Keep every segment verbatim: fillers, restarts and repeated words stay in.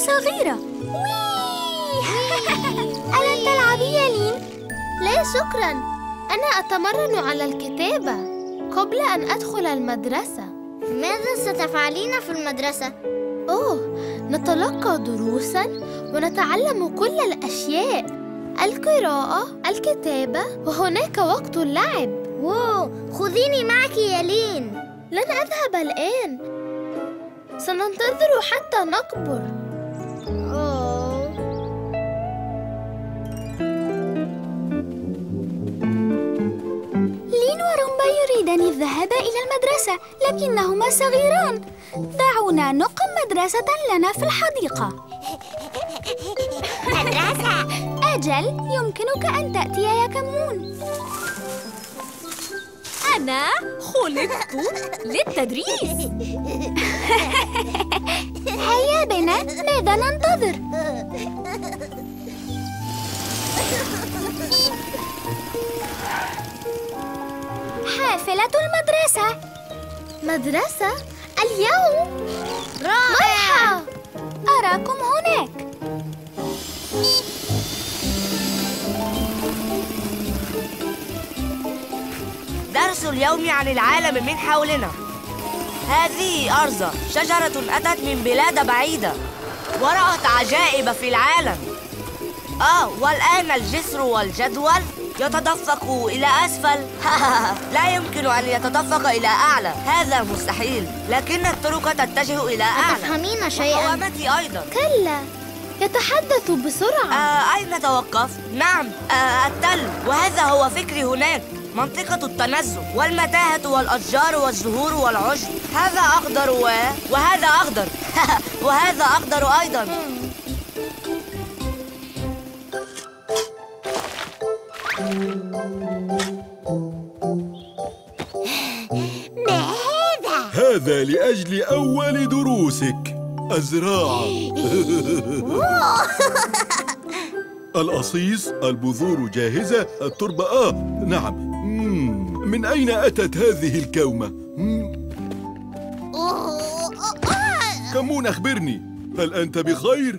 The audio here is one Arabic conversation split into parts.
الصغيرة. ألن تلعبي يا لين؟ لا شكراً، أنا أتمرن على الكتابة قبل أن أدخل المدرسة. ماذا ستفعلين في المدرسة؟ أوه، نتلقى دروساً ونتعلم كل الأشياء، القراءة، الكتابة، وهناك وقت اللعب. واو، خذيني معك يا لين. لن أذهب الآن، سننتظر حتى نكبر. أوه. لين ورومبا يريدان الذهاب إلى المدرسة، لكنهما صغيران. دعونا نقم مدرسة لنا في الحديقة. مدرسة؟ أجل، يمكنك أن تأتي يا كمون. أنا خلقت للتدريس. هيا بنا، ماذا ننتظر؟ حافلة المدرسة. مدرسة؟ اليوم؟ رائع! أراكم هناك. درس اليوم عن العالم من حولنا. هذه أرزة، شجرة أتت من بلاد بعيدة ورأت عجائب في العالم. آه والآن الجسر والجدول يتدفق إلى أسفل. لا يمكن أن يتدفق إلى أعلى، هذا مستحيل، لكن الطرق تتجه إلى أعلى. أتفهمين شيئاً؟ وقوامتي أيضاً. كلا، يتحدث بسرعة. آه أين توقف؟ نعم، آه التل، وهذا هو فكري هناك. منطقة التنزه والمتاهة والأشجار والزهور والعشب. هذا أخضر و... وهذا أخضر. وهذا أخضر أيضاً. ما هذا؟ هذا لأجل أول دروسك، الزراعة. القصيص، البذور جاهزة، التربة آه نعم. مم. من أين أتت هذه الكومة؟ مم. كمون، أخبرني، هل أنت بخير؟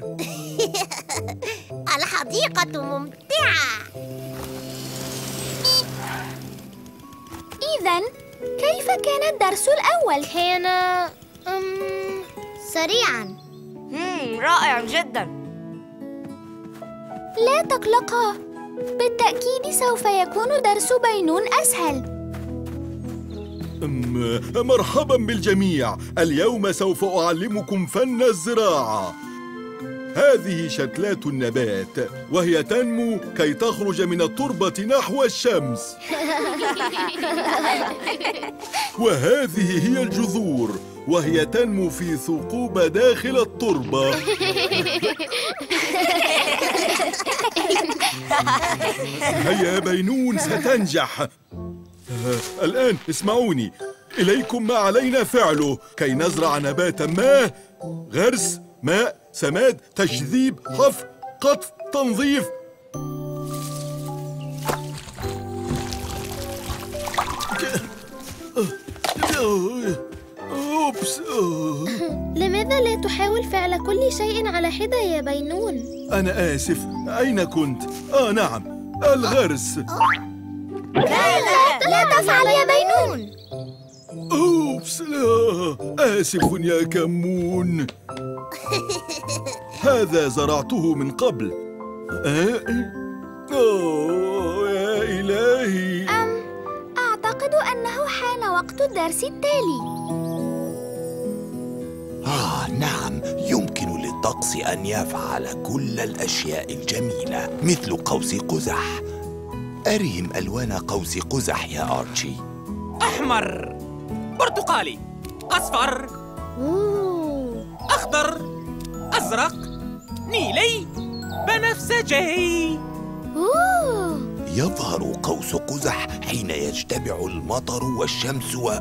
الحديقة ممتعة. إذن كيف كان الدرس الأول؟ كان أم... سريعاً. مم. رائع جداً. لا تقلقا، بالتأكيد سوف يكون درس بينون أسهل. مرحباً بالجميع، اليوم سوف أعلمكم فن الزراعة. هذه شتلات النبات، وهي تنمو كي تخرج من التربة نحو الشمس. وهذه هي الجذور، وهي تنمو في ثقوب داخل التربة. هيا بينون، ستنجح. الآن اسمعوني، إليكم ما علينا فعله كي نزرع نباتا ما: غرس، ماء، سماد، تشذيب، حفر، قطف، تنظيف. أوبس. لماذا لا تحاول فعل كل شيء على حدة يا بينون؟ أنا آسف، أين كنت؟ آه نعم، الغرس. لا لا لا تفعل يا بينون. أوبس، لا، آسف يا كمون. هذا زرعته من قبل. أوه يا إلهي. أم أعتقد أنه حان وقت الدرس التالي. آه نعم، يمكن للطقس أن يفعل كل الأشياء الجميلة، مثل قوس قزح. أرهم ألوان قوس قزح يا آرتشي. أحمر، برتقالي، أصفر، أوه. أخضر، أزرق، نيلي، بنفسجي. أوه. يظهر قوس قزح حين يجتمع المطر والشمس و...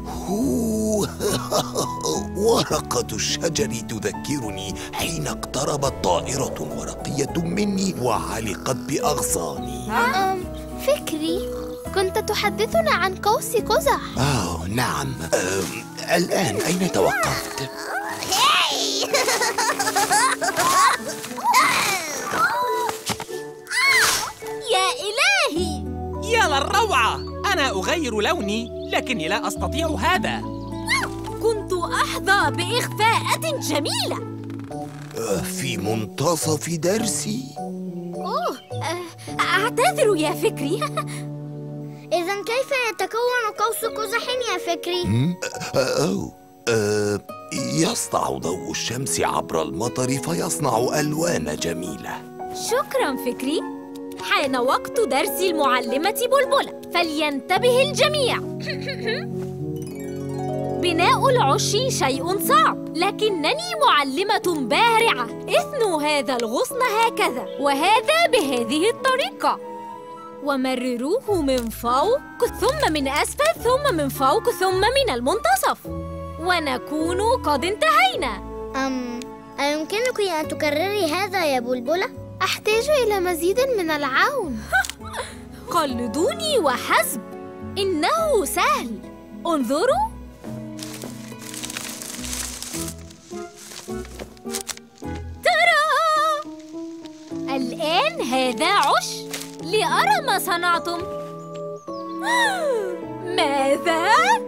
ورقة الشجر تذكرني حين اقتربت طائرة ورقية مني وعلقت بأغصاني. أم فكري، كنت تحدثنا عن قوس قزح. آه نعم. الآن أين توقفت؟ يا للروعة! أنا أغير لوني لكني لا أستطيع هذا. كنت أحظى بإخفاءة جميلة. في منتصف درسي. أوه، أعتذر يا فكري. إذا كيف يتكون قوس قزح يا فكري؟ أوه. أه يسطع ضوء الشمس عبر المطر فيصنع ألوان جميلة. شكراً فكري. حان وقت درس المعلمة بلبلة، فلينتبه الجميع. بناء العش شيء صعب، لكنني معلمة بارعة. اثنوا هذا الغصن هكذا، وهذا بهذه الطريقة، ومرروه من فوق ثم من أسفل ثم من فوق ثم من المنتصف، ونكون قد انتهينا. أم أيمكنك أن تكرري هذا يا بلبلة؟ أحتاج إلى مزيد من العون. قلدوني وحسب، إنه سهل. انظروا. ترى الآن هذا عش، لأرى ما صنعتم. ماذا؟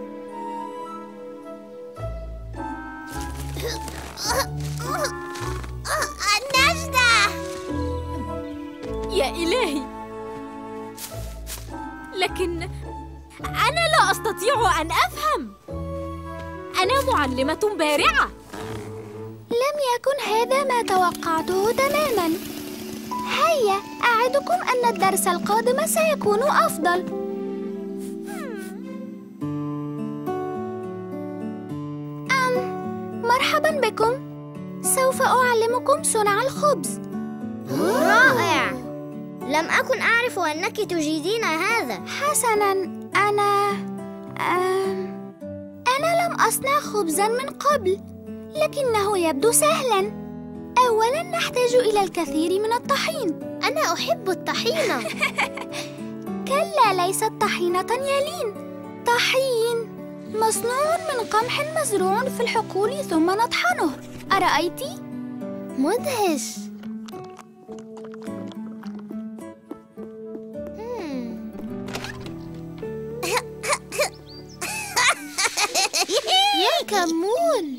النجدة! يا إلهي، لكن أنا لا أستطيع أن أفهم. أنا معلمة بارعة. لم يكن هذا ما توقعته تماماً. هيا أعدكم أن الدرس القادم سيكون أفضل. أم مرحباً بكم. سوف أعلمكم صنع الخبز. رائع! لم أكن أعرف أنك تجيدين هذا. حسناً، أنا أم... أنا لم أصنع خبزاً من قبل، لكنه يبدو سهلاً. أولاً نحتاج إلى الكثير من الطحين. أنا أحب الطحينة. كلا، ليست طحينة يالين. طحين مصنوع من قمح مزروع في الحقول ثم نطحنه. أرأيتِ؟ مدهش. يا كمون،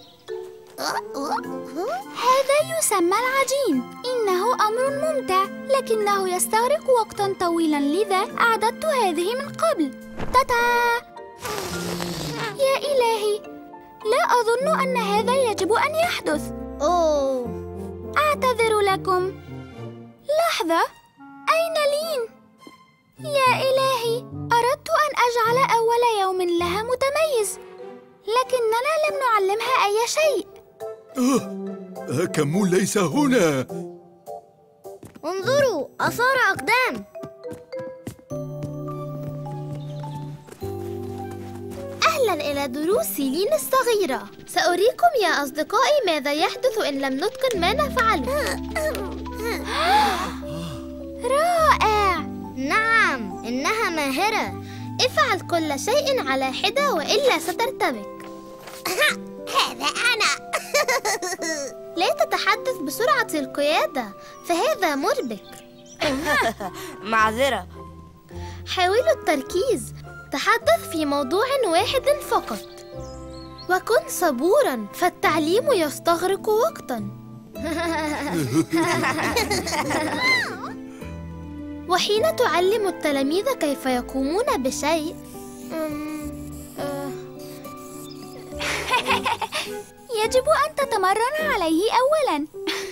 هذا يسمى العجين. إنه أمر ممتع، لكنه يستغرق وقتاً طويلاً، لذا أعددت هذه من قبل. تاتا! يا إلهي، لا أظن أن هذا يجب أن يحدث. أوه، أعتذر لكم. لحظة، أين لين؟ يا إلهي، أردت أن أجعل أول يوم لها متميز، لكننا لم نعلمها أي شيء. آه، كمون ليس هنا. انظروا، آثار أقدام. أهلاً إلى دروس لين الصغيرة. سأريكم يا أصدقائي ماذا يحدث إن لم نتقن ما نفعله. رائع! نعم، إنها ماهرة. افعل كل شيء على حدة وإلا سترتبك. هذا أنا. لا تتحدث بسرعة القيادة، فهذا مربك. معذرة. حاولوا التركيز. تحدث في موضوع واحد فقط، وكن صبوراً، فالتعليم يستغرق وقتاً. وحين تعلم التلاميذ كيف يقومون بشيء، يجب أن تتمرن عليه أولاً.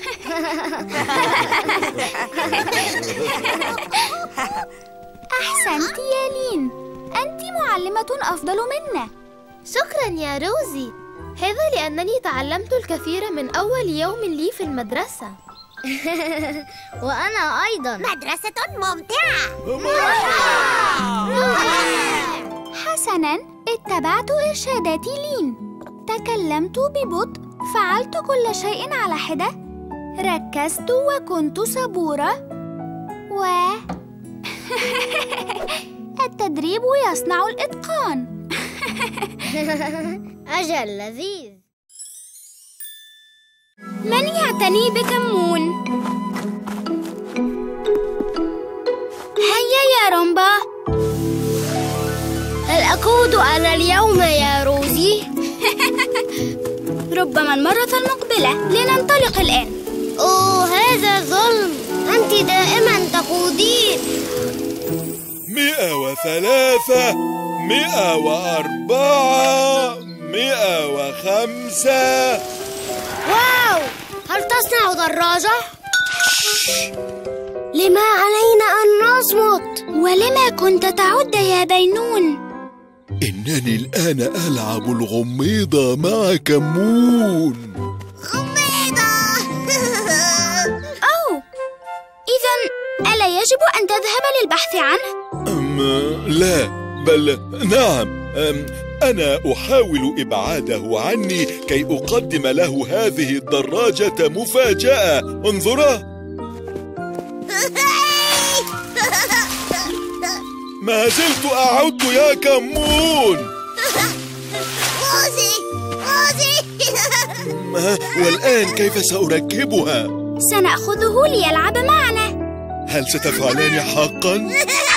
أحسنت يا لين، أنت معلمة أفضل منا. شكراً يا روزي. هذا لأنني تعلمت الكثير من أول يوم لي في المدرسة. وأنا أيضاً. مدرسة ممتعة. حسناً، اتبعت إرشادات لين. تكلمت ببطء، فعلت كل شيء على حدة، ركزت وكنت صبورة، و التدريب يصنع الإتقان. أجل، لذيذ. من يعتني بكمون؟ هيا يا رومبا. هل أقود أنا اليوم يا روزي؟ ربما المرة المقبلة. لننطلق الآن. أوه، هذا ظلم. أنت دائما تقودين. مئة وثلاثة، مئة وأربعة، مئة وخمسة. واو، هل تصنع دراجة؟ لما علينا أن نصمت؟ ولما كنت تعد يا بينون؟ إنني الآن ألعب الغميضة مع كمون. غميضة. أوه، إذن ألا يجب أن تذهب للبحث عنه؟ أم لا، بل نعم. أم أنا أحاول إبعاده عني كي أقدم له هذه الدراجة مفاجأة. انظرا، ما زلت أعد يا كمون. روزي، روزي. والآن كيف سأركبها؟ سنأخذه ليلعب معنا. هل ستفعلان حقا؟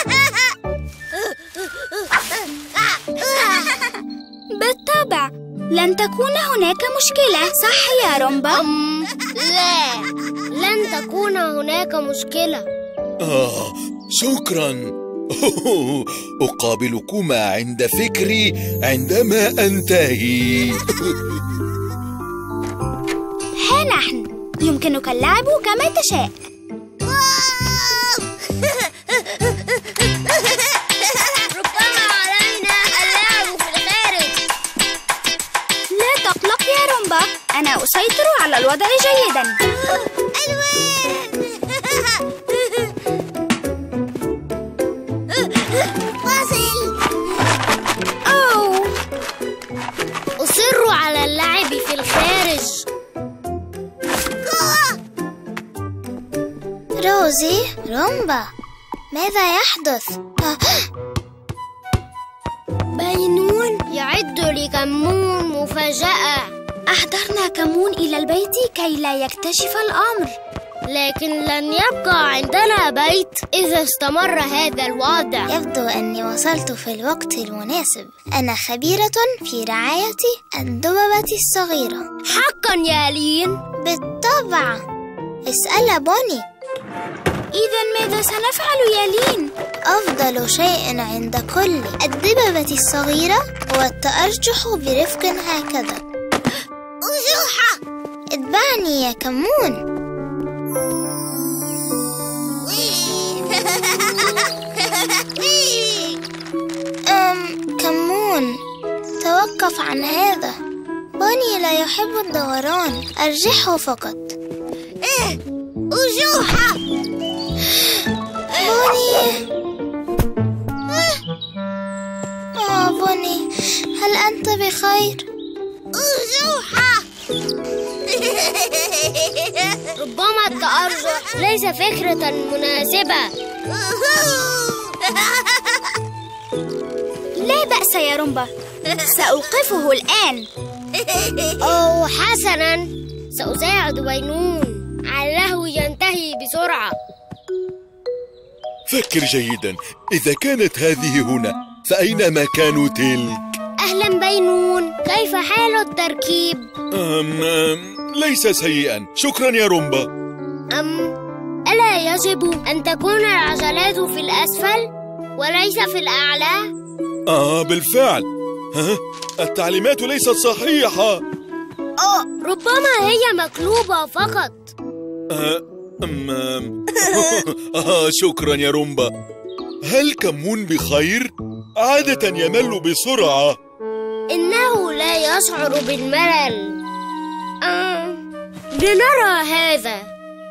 بالطبع، لن تكون هناك مشكلة، صح يا رومبا؟ أم لا، لن تكون هناك مشكلة. آه، شكرا. أقابلكما عند فكري عندما أنتهي. ها نحن، يمكنك اللعب كما تشاء. ربما علينا اللعب في الخارج. لا تقلق يا رومبا، أنا أسيطر على الوضع جيدا. أوه، أصر على اللعب في الخارج. روزي، رومبا، ماذا يحدث؟ بينون يعد لكمون مفاجأة. أحضرنا كمون إلى البيت كي لا يكتشف الأمر. لكن لن يبقى عندنا بيت إذا استمر هذا الوضع. يبدو أني وصلت في الوقت المناسب. أنا خبيرة في رعاية الدببة الصغيرة. حقا يا لين؟ بالطبع، اسأل بوني. إذن ماذا سنفعل يا لين؟ أفضل شيء عند كل الدببة الصغيرة هو التأرجح برفق هكذا. أجوحة، اتبعني يا كمون. أم كمون، توقف عن هذا. بوني لا يحب الدوران، أرجحه فقط. إيه، أجوحة. بوني. آه بوني، هل أنت بخير؟ أجوحة. ربما التأرجح ليس فكرة مناسبة. لا بأس يا رومبا، سأوقفه الآن. أوه حسناً، سأساعد بينون علّه ينتهي بسرعة. فكر جيدا، إذا كانت هذه هنا فأين مكان تلك؟ أهلا بينون، كيف حال التركيب؟ أم أم ليس سيئا، شكرا يا رومبا. أم ألا يجب أن تكون العجلات في الأسفل وليس في الأعلى؟ آه بالفعل. ها؟ التعليمات ليست صحيحة. أوه، ربما هي مقلوبة فقط. آه أم أم آه شكرا يا رومبا. هل كمون بخير؟ عادة يمل بسرعة. إنه لا يشعر بالملل. آه، لنرى هذا.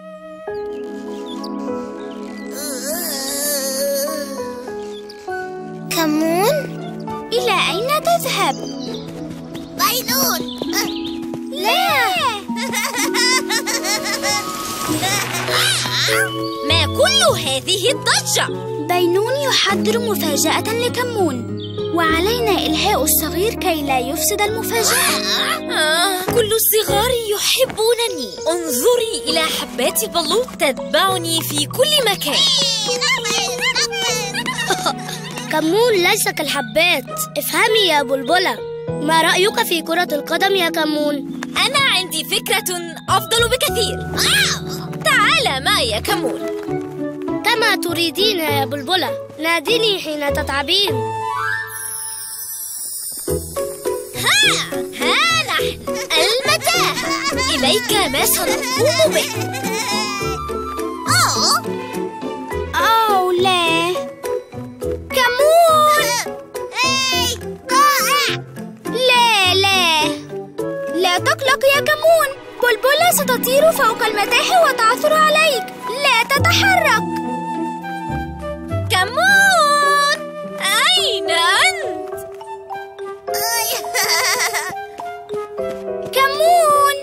كمون، إلى أين تذهب؟ بينون. لا. ما كل هذه الضجة؟ بينون يحضر مفاجأة لكمون، وعلينا إلهاء الصغير كي لا يفسد المفاجأة. آه، كل الصغار يحبونني. انظري إلى حبات البلوط تتبعني في كل مكان. كمون ليس كالحبات. افهمي يا بلبلة. ما رأيك في كرة القدم يا كمون؟ أنا عندي فكرة أفضل بكثير. تعال معي يا كمون. كما تريدين يا بلبلة. ناديني حين تتعبين. ها ها نحن المتاهة. إليك ما سنقوم به. أوه أوه لا كمون. لا لا لا تقلق يا كمون. بلبلة ستطير فوق المتاهة وتعثر عليك. لا تتحرك. كمون أين أنت؟ كمون.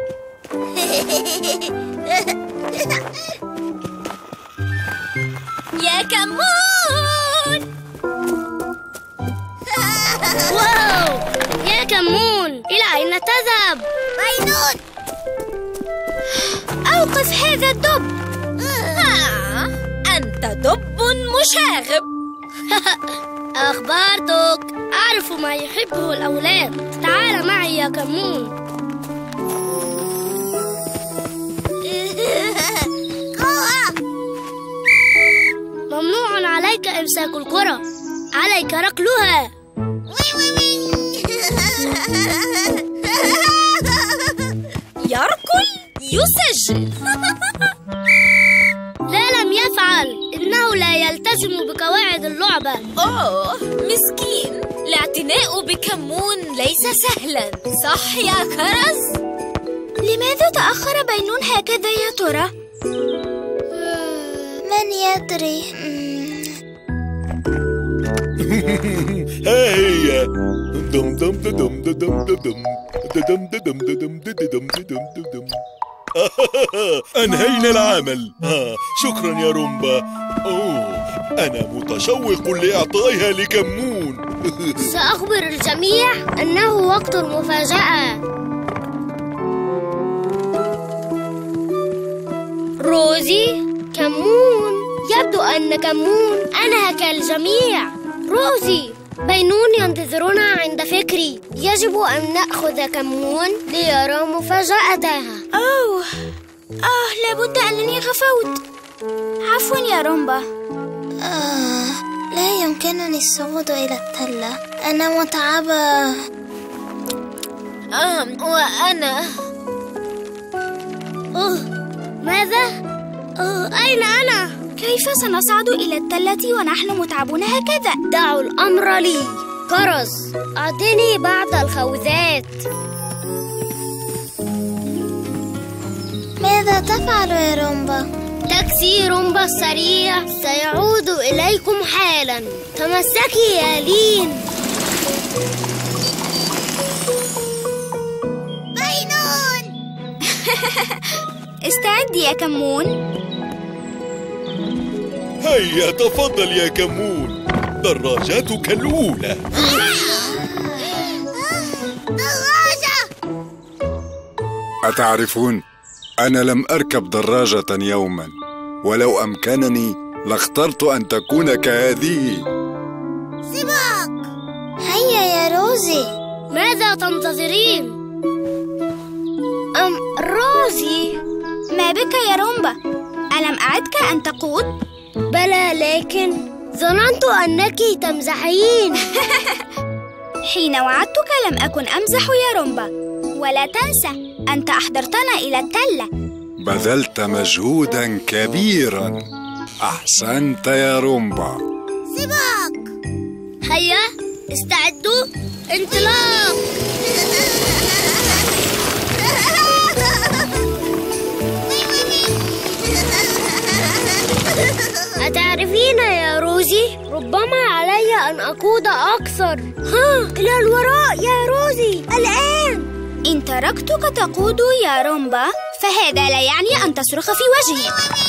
يا كمون. واو يا كمون، إلى أين تذهب؟ مينون، أوقف هذا الدب. آه، أنت دب مشاغب. أخبرتك، أعرف ما يحبه الأولاد. تعال معي يا كمون. ممنوع عليك إمساك الكرة، عليك ركلها. يركل يسجل. لا، لم يفعل. إنه لا يلتزم بقواعد اللعبة. أوه مسكين. الاعتناء بكمون ليس سهلا، صح يا كرز؟ لماذا تأخر بينون هكذا يا ترى؟ من يدري؟ ها هي دم دم دم دم دم دم دم دم دم دم دم دم. أنهينا العمل. ها شكرا يا رومبا. أوه أنا متشوق لإعطائها لكمون. سأخبر الجميع أنه وقت المفاجأة. روزي، كمون. يبدو أن كمون أنهى كالجميع. روزي، بينون ينتظرنا عند فكري. يجب أن نأخذ كمون ليرى مفاجأتها. أوه آه لابد أنني غفوت. عفوا يا رومبا. آه، لا يمكنني الصعود إلى التلة. أنا متعبة. آم وأنا. أوه، ماذا؟ أوه، أين أنا؟ كيف سنصعد إلى التلة ونحن متعبون هكذا؟ دعوا الأمر لي. كرز، أعطني بعض الخوذات. ماذا تفعل يا رومبا؟ تاكسي رومبا السريع سيعود إليكم حالا. تمسكي يا لين. مينون. استعد يا كمون. هيا تفضل يا كمون، دراجاتك الأولى. دراجة. أتعرفون، أنا لم أركب دراجة يوما، ولو أمكنني لاخترت أن تكون كهذه. سباق. هيا يا روزي. ماذا تنتظرين؟ أم روزي، ما بك يا رومبا؟ ألم أعدك أن تقود؟ بلى، لكن ظننت أنك تمزحين. حين وعدتك لم أكن أمزح يا رومبا. ولا تنسى أنت أحضرتنا إلى التلة. بذلت مجهودا كبيرا. أحسنت يا رومبا. سباق. هيا استعدوا، انطلاق. أتعرفين يا روزي، ربما علي أن أقود أكثر. ها، إلى الوراء يا روزي، الآن. إن تركتك تقود يا رومبا فهذا لا يعني أن تصرخ في وجهي.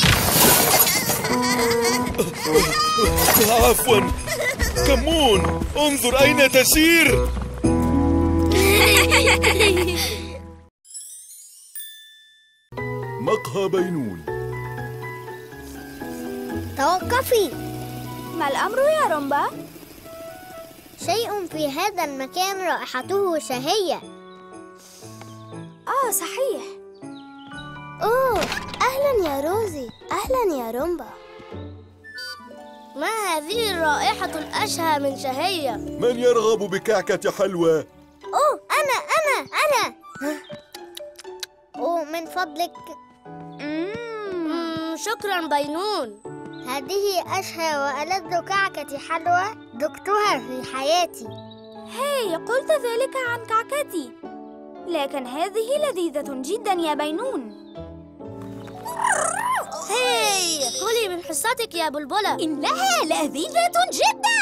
عفوا كمون، انظر أين تسير. مقهى بينون. توقفي. ما الأمر يا رومبا؟ شيء في هذا المكان رائحته شهية. آه صحيح. أوه، أهلاً يا روزي. أهلاً يا رومبا. ما هذه الرائحة الأشهى من شهية؟ من يرغب بكعكة حلوى؟ أوه، أنا أنا أنا أوه، من فضلك. مم، شكراً بينون. هذه أشهى وألذ كعكة حلوى ذقتها في حياتي. هاي، قلت ذلك عن كعكتي، لكن هذه لذيذة جدا يا بينون. هاي، كلي من حصتك يا بلبلة. إنها لذيذة جدا.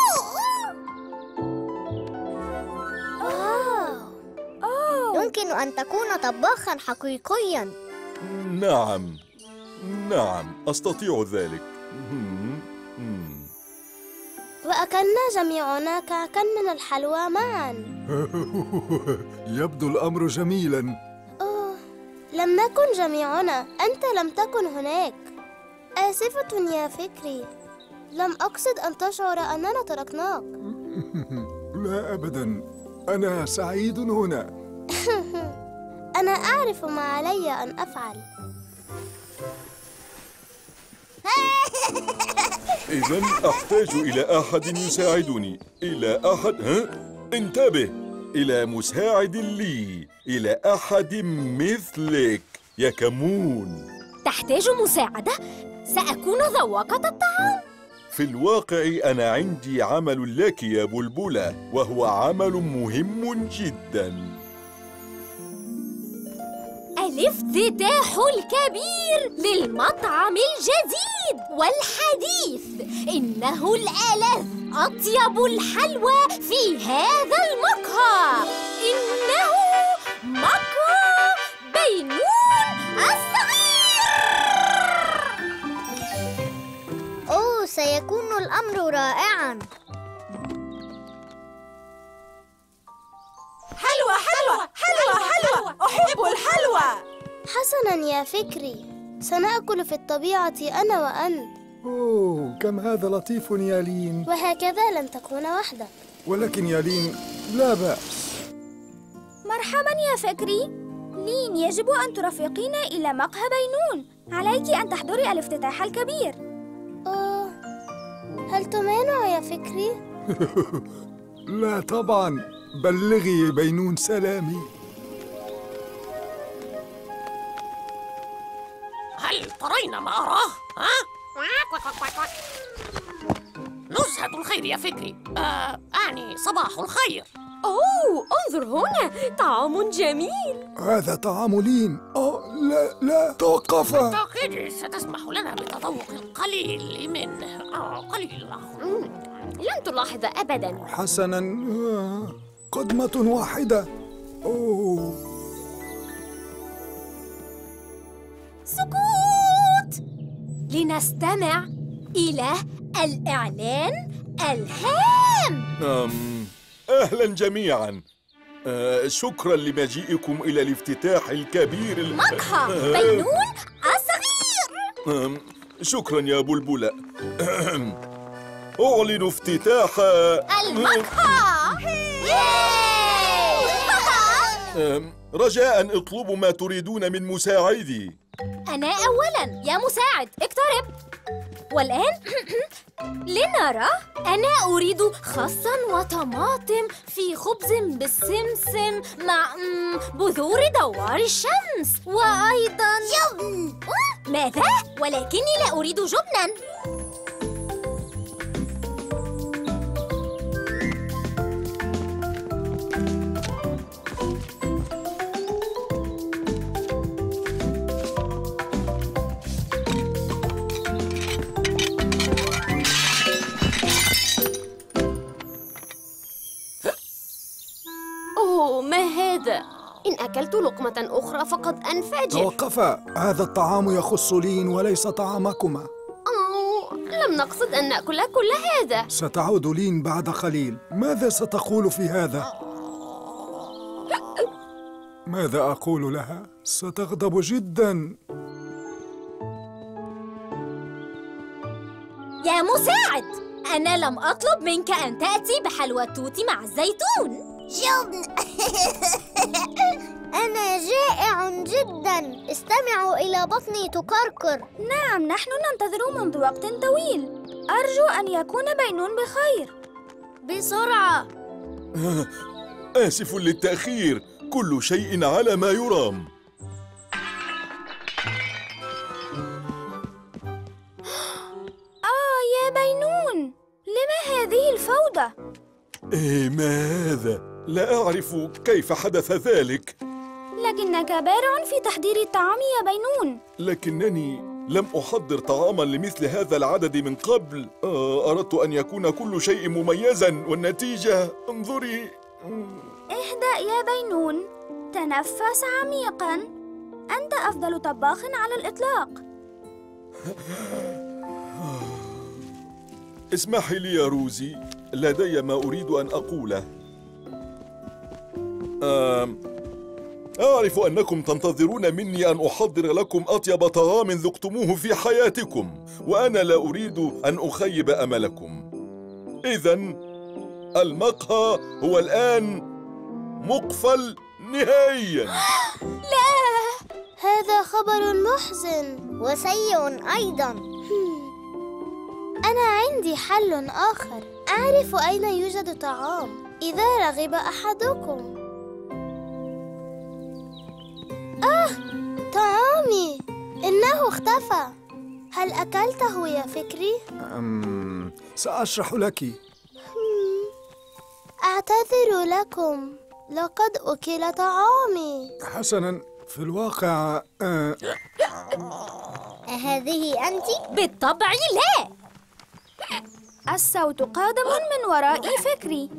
أوه. أوه. يمكن أن تكون طباخاً حقيقياً. نعم نعم أستطيع ذلك. وأكلنا جميعنا كعكاً من الحلوى معاً. يبدو الأمر جميلاً. أوه، لم نكن جميعنا، أنت لم تكن هناك. آسفة يا فكري، لم أقصد أن تشعر أننا تركناك. لا أبداً، أنا سعيد هنا. أنا أعرف ما علي أن أفعل. إذن أحتاج إلى أحد يساعدني. إلى أحد ها؟ انتبه، إلى مساعد لي، إلى أحد مثلك يا كمون. تحتاج مساعدة؟ سأكون ذواقة الطعام. في الواقع أنا عندي عمل لك يا بلبلة، وهو عمل مهم جدا. الافتتاح الكبير للمطعم الجديد والحديث. إنه الألذ، أطيب الحلوى في هذا المقهى. إنه مقهى بينون الصغير. أوه، سيكون الأمر رائعاً. حلوى حلوى حلوى حلوى، أحب الحلوى. حسناً يا فكري، سنأكل في الطبيعة أنا وأنت. أوه، كم هذا لطيف يا لين. وهكذا لن تكون وحدك. ولكن يا لين لا بأس. مرحبا يا فكري. لين، يجب أن ترافقينا إلى مقهى بينون. عليك أن تحضري الافتتاح الكبير. أوه، هل تمانع يا فكري؟ لا طبعا، بلغي بينون سلامي. هل ترين ما أراه؟ ها؟ نزهة الخير يا فكري. آه، أعني صباح الخير. أوه، انظر هنا، طعام جميل. هذا طعام لين. أوه لا لا، توقفا. بالتأكيد ستسمح لنا بتذوق القليل منه. آه، قليل. لن تلاحظ أبداً. حسناً، آه، قدمة واحدة. أوه. سكوت، لنستمع إلى الإعلان الهام. أم أهلا جميعا. أه شكرا لمجيئكم إلى الافتتاح الكبير ال- مقهى بينون الصغير. أم شكرا يا بلبلة. أعلن افتتاح المقهى. أم رجاء اطلبوا ما تريدون من مساعدي. أنا أولاً يا مساعد، اقترب. والآن لنرى. أنا أريد خساً وطماطم في خبز بالسمسم مع مم، بذور دوار الشمس، وأيضاً جبن. ماذا؟ ولكني لا أريد جبناً. أوه، ما هذا؟ إن أكلت لقمة أخرى فقد أنفجر. توقفا، هذا الطعام يخص لين وليس طعامكما. أوه، لم نقصد أن نأكل كل هذا. ستعود لين بعد قليل. ماذا ستقول في هذا؟ ماذا أقول لها؟ ستغضب جدا. يا مساعد، أنا لم أطلب منك أن تأتي بحلوى التوت مع الزيتون. جبن. أنا جائع جدا، استمعوا إلى بطني تكركر. نعم، نحن ننتظر منذ وقت طويل. أرجو أن يكون بينون بخير. بسرعة. آسف للتأخير، كل شيء على ما يرام. آه يا بينون، لما هذه الفوضى؟ إيه ما هذا؟ لا أعرف كيف حدث ذلك. لكنك بارع في تحضير الطعام يا بينون. لكنني لم أحضر طعاماً لمثل هذا العدد من قبل. آه أردت أن يكون كل شيء مميزاً، والنتيجة انظري. اهدأ يا بينون، تنفس عميقاً. أنت أفضل طباخ على الإطلاق. اسمحي لي يا روزي، لدي ما أريد أن أقوله. آه أعرف أنكم تنتظرون مني أن أحضر لكم أطيب طعام ذقتموه في حياتكم، وأنا لا أريد أن أخيب أملكم. إذن المقهى هو الآن مقفل نهائياً. لا، هذا خبر محزن وسيء أيضاً. أنا عندي حل آخر. أعرف أين يوجد طعام إذا رغب أحدكم. آه، طعامي! إنه اختفى. هل أكلته يا فكري؟ أم... سأشرح لك. أعتذر لكم، لقد أكل طعامي. حسناً، في الواقع أه... أهذه أنت؟ بالطبع لا. الصوت قادم من وراء فكري.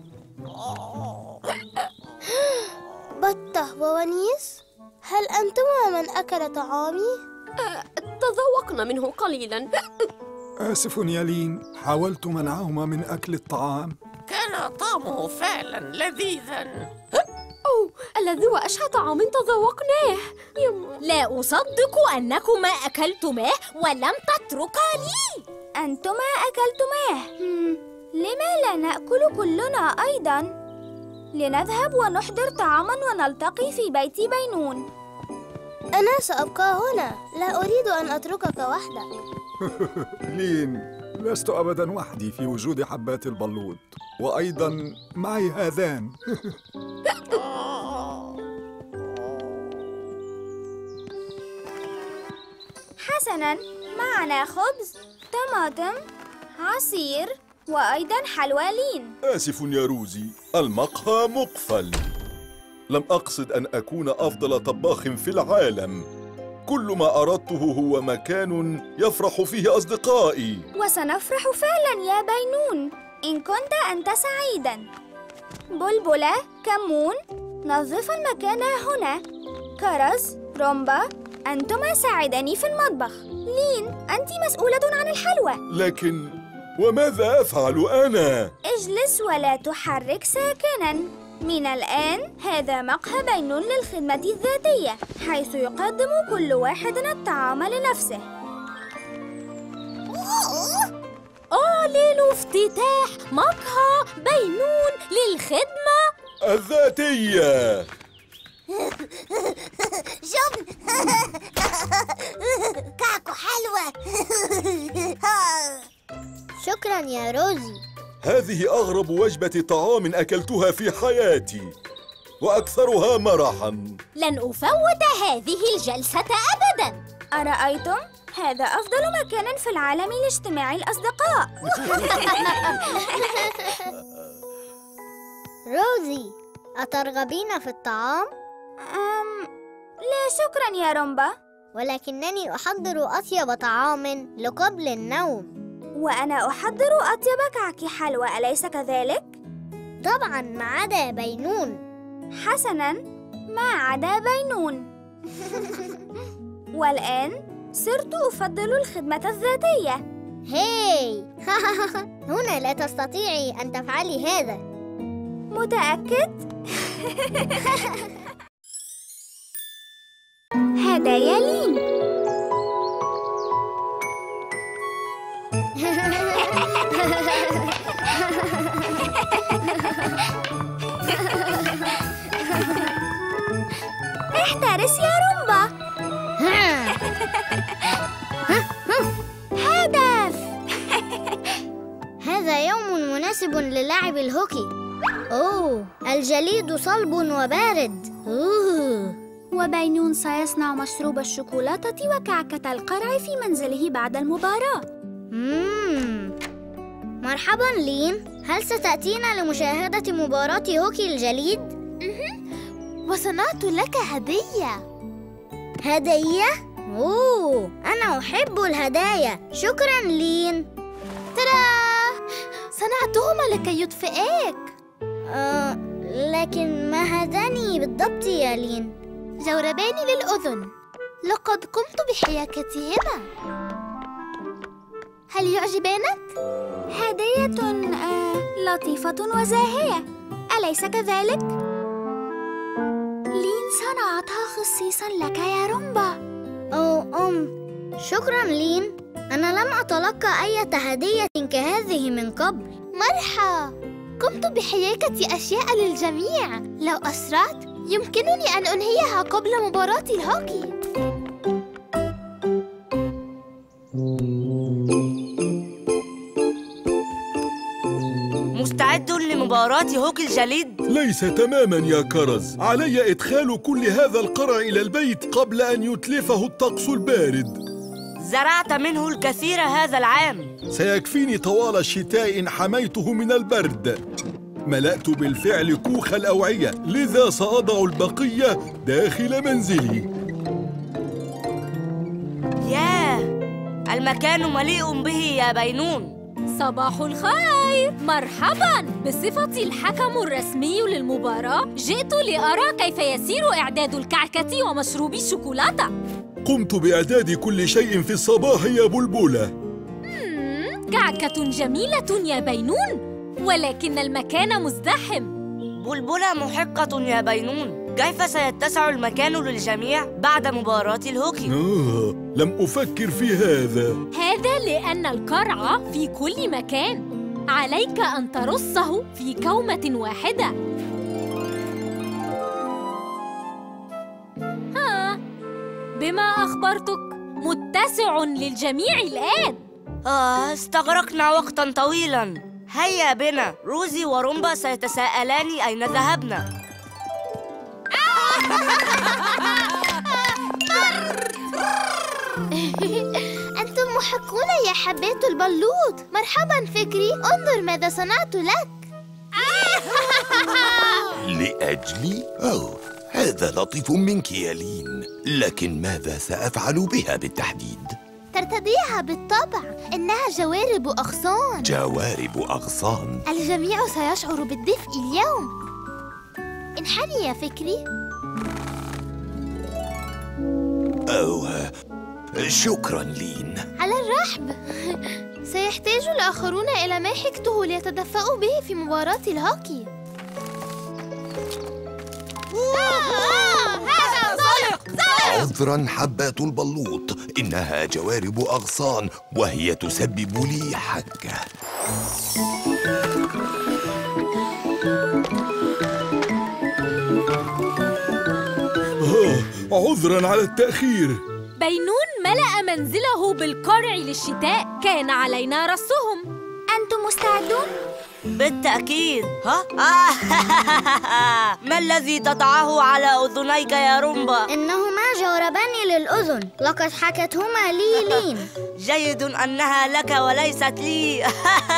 بطة وونيس، هل أنتما من أكل طعامي؟ أه، تذوقنا منه قليلاً. آسف يا لين، حاولت منعهما من أكل الطعام. كان طعمه فعلاً لذيذاً. أوه، الذي وأشهى طعام تذوقناه. يم. لا أصدق أنكما أكلتماه ولم تتركا لي. أنتما أكلتماه. لما لا نأكل كلنا أيضاً؟ لنذهب ونحضر طعاماً ونلتقي في بيت بينون. أنا سأبقى هنا، لا أريد أن أتركك وحدك. لين، لست أبداً وحدي في وجود حبات البلوط، وأيضاً معي هذان. حسناً، معنا خبز، طماطم، عصير، وأيضاً حلوى لين. آسف يا روزي، المقهى مقفل. لم أقصد أن أكون أفضل طباخ في العالم. كل ما أردته هو مكان يفرح فيه أصدقائي. وسنفرح فعلاً يا بينون إن كنت أنت سعيداً. بلبلة، كمون، نظف المكان هنا. كرز، رومبا، أنتما ساعداني في المطبخ. لين، أنت مسؤولة عن الحلوى. لكن وماذا أفعل أنا؟ اجلس ولا تحرك ساكناً. من الآن هذا مقهى بينون للخدمة الذاتية، حيث يقدم كل واحد الطعام لنفسه. أعلن افتتاح مقهى بينون للخدمة الذاتية. جبن. كعكة حلوة. شكراً يا روزي. هذه أغرب وجبة طعام أكلتها في حياتي، وأكثرها مرحاً. لن أفوت هذه الجلسة أبداً. أرأيتم؟ هذا أفضل مكان في العالم لاجتماع الأصدقاء. روزي، أترغبين في الطعام؟ أم... لا شكراً يا رومبا. ولكنني أحضر أطيب طعام لقبل النوم. وأنا أحضر أطيب كعك حلوى، أليس كذلك؟ طبعاً، ما عدا بينون. حسناً، ما عدا بينون. والآن صرت أفضل الخدمة الذاتية. هاي. هنا لا تستطيعي أن تفعلي هذا. متأكد؟ هدايا لين. احترس يا رومبا. هدف. هذا يوم مناسب للعب الهوكي. أوه، الجليد صلب وبارد. أوه. وبينون سيصنع مشروب الشوكولاتة وكعكة القرع في منزله بعد المباراة. مم. مرحبا لين، هل ستأتينا لمشاهدة مباراة هوكي الجليد؟ وصنعت لك هدية. هدية؟ أوه، أنا أحب الهدايا. شكرا لين. ترى صنعتهما لكي يطفئك. آه، لكن ما هذان بالضبط يا لين؟ جوربان للأذن، لقد قمت بحياكتهما. هل يعجبانك؟ هدية آه لطيفة وزاهية، أليس كذلك؟ لين صنعتها خصيصا لك يا رومبا. أو أم شكرا لين، أنا لم أتلقى أي هدية كهذه من قبل. مرحبا، قمت بحياكة أشياء للجميع. لو أسرعت يمكنني أن أنهيها قبل مباراة الهوكي. مستعد لمباراة هوكي الجليد؟ ليس تماماً يا كرز. علي إدخال كل هذا القرع إلى البيت قبل أن يتلفه الطقس البارد. زرعت منه الكثير هذا العام. سيكفيني طوال الشتاء إن حميته من البرد. ملأت بالفعل كوخ الأوعية، لذا سأضع البقية داخل منزلي. ياه، المكان مليء به يا بينون. صباح الخير، مرحباً. بصفتي الحكم الرسمي للمباراة جئت لأرى كيف يسير إعداد الكعكة ومشروب الشوكولاتة. قمت بإعداد كل شيء في الصباح يا بلبلة. مم، كعكة جميلة يا بينون، ولكن المكان مزدحم. بلبلة محقة يا بينون، كيف سيتسع المكان للجميع بعد مباراة الهوكي؟ آه، لم أفكر في هذا. هذا لأن القرع في كل مكان، عليك أن ترصه في كومة واحدة. ها، بما أخبرتك متسع للجميع الآن. آه، استغرقنا وقتاً طويلاً. هيا بنا، روزي ورومبا سيتساءلان أين ذهبنا. أنتم محقون يا حبات البلوط. مرحبا فكري، انظر ماذا صنعت لك. لأجلي؟ أوه، هذا لطيف منك يا لين، لكن ماذا سأفعل بها بالتحديد؟ ترتديها بالطبع، إنها جوارب أغصان. جوارب أغصان؟ الجميع سيشعر بالدفء اليوم. انحني يا فكري. أوه، شكراً لين. على الرحب. سيحتاج الآخرون إلى ما حكته ليتدفأوا به في مباراة الهوكي. هذا صلق. عذراً حبات البلوط، إنها جوارب أغصان وهي تسبب لي حكة. آه، عذراً على التأخير. بينون ملأ منزله بالقرع للشتاء، كان علينا رصهم. أنتم مستعدون؟ بالتأكيد. ها؟ آه. ما الذي تضعه على أذنيك يا رومبا؟ إنهما جوربان للأذن، لقد حكتهما لي لين. جيد أنها لك وليست لي.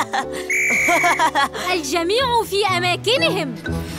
الجميع في أماكنهم.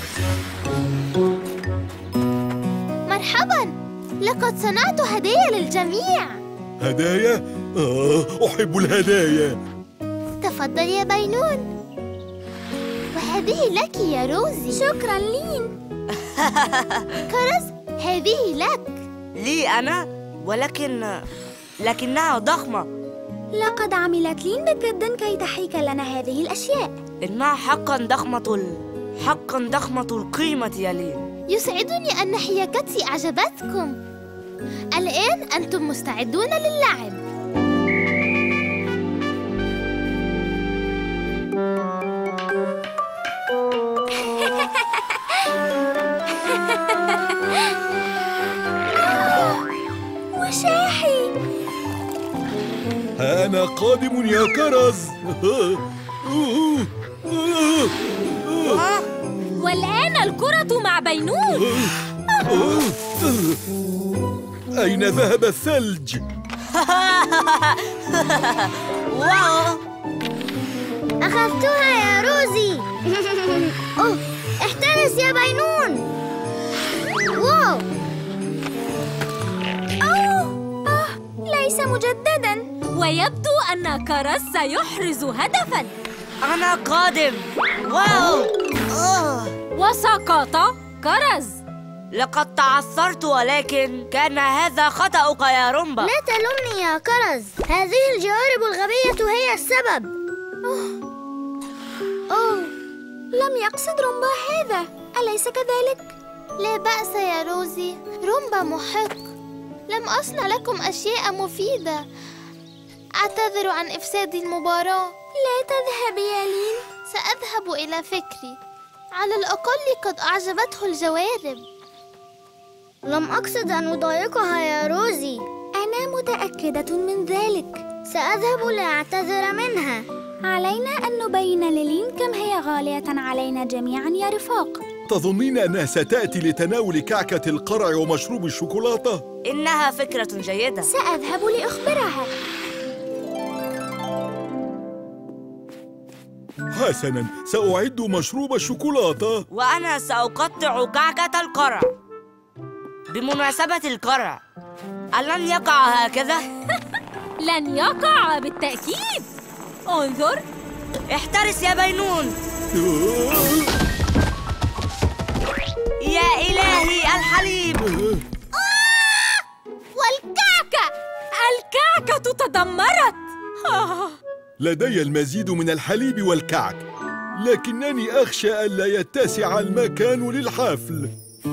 مرحبا، لقد صنعت هدايا للجميع. هدايا؟ آه، أحب الهدايا. تفضل يا بينون، وهذه لك يا روزي. شكراً لين. كرز، هذه لك. لي أنا؟ ولكن لكنها ضخمة. لقد عملت لين بجد كي تحيك لنا هذه الأشياء. إنها حقاً ضخمة ال... حقاً ضخمة القيمة يا لين. يسعدني أن حياكتي أعجبتكم. الآن أنتم مستعدون للعب. أنا قادم يا كرز. والآن الكرة مع بينون. أين ذهب الثلج؟ واو! أخذتها يا روزي. أوه، احترس يا بينون. واو! أوه، آه، ليس مجدداً. ويبدو أن كرز سيحرز هدفاً. أنا قادم. واو! أوه. وسقط كرز. لقد تعثرت، ولكن كان هذا خطأك يا رومبا. لا تلومني يا كرز، هذه الجوارب الغبية هي السبب. أوه. أوه، لم يقصد رومبا هذا، أليس كذلك؟ لا بأس يا روزي، رومبا محق. لم أصنع لكم أشياء مفيدة. أعتذر عن إفساد المباراة. لا تذهبي يا لين. سأذهب إلى فكري، على الأقل قد أعجبته الجوارب. لم أقصد أن أضايقها يا روزي. أنا متأكدة من ذلك. سأذهب لأعتذر منها. علينا أن نبين للين كم هي غالية علينا جميعاً يا رفاق. تظنين أنها ستأتي لتناول كعكة القرع ومشروب الشوكولاتة؟ إنها فكرة جيدة. سأذهب لأخبرها. حسناً، سأعد مشروب الشوكولاتة. وأنا سأقطع كعكة القرع. بمناسبة القرع، ألن يقع هكذا؟ لن يقع بالتأكيد. انظر. احترس يا بينون. يا إلهي الحليب. والكعكة الكعكة تدمرت. لدي المزيد من الحليب والكعك، لكنني أخشى ألا يتسع المكان للحفل.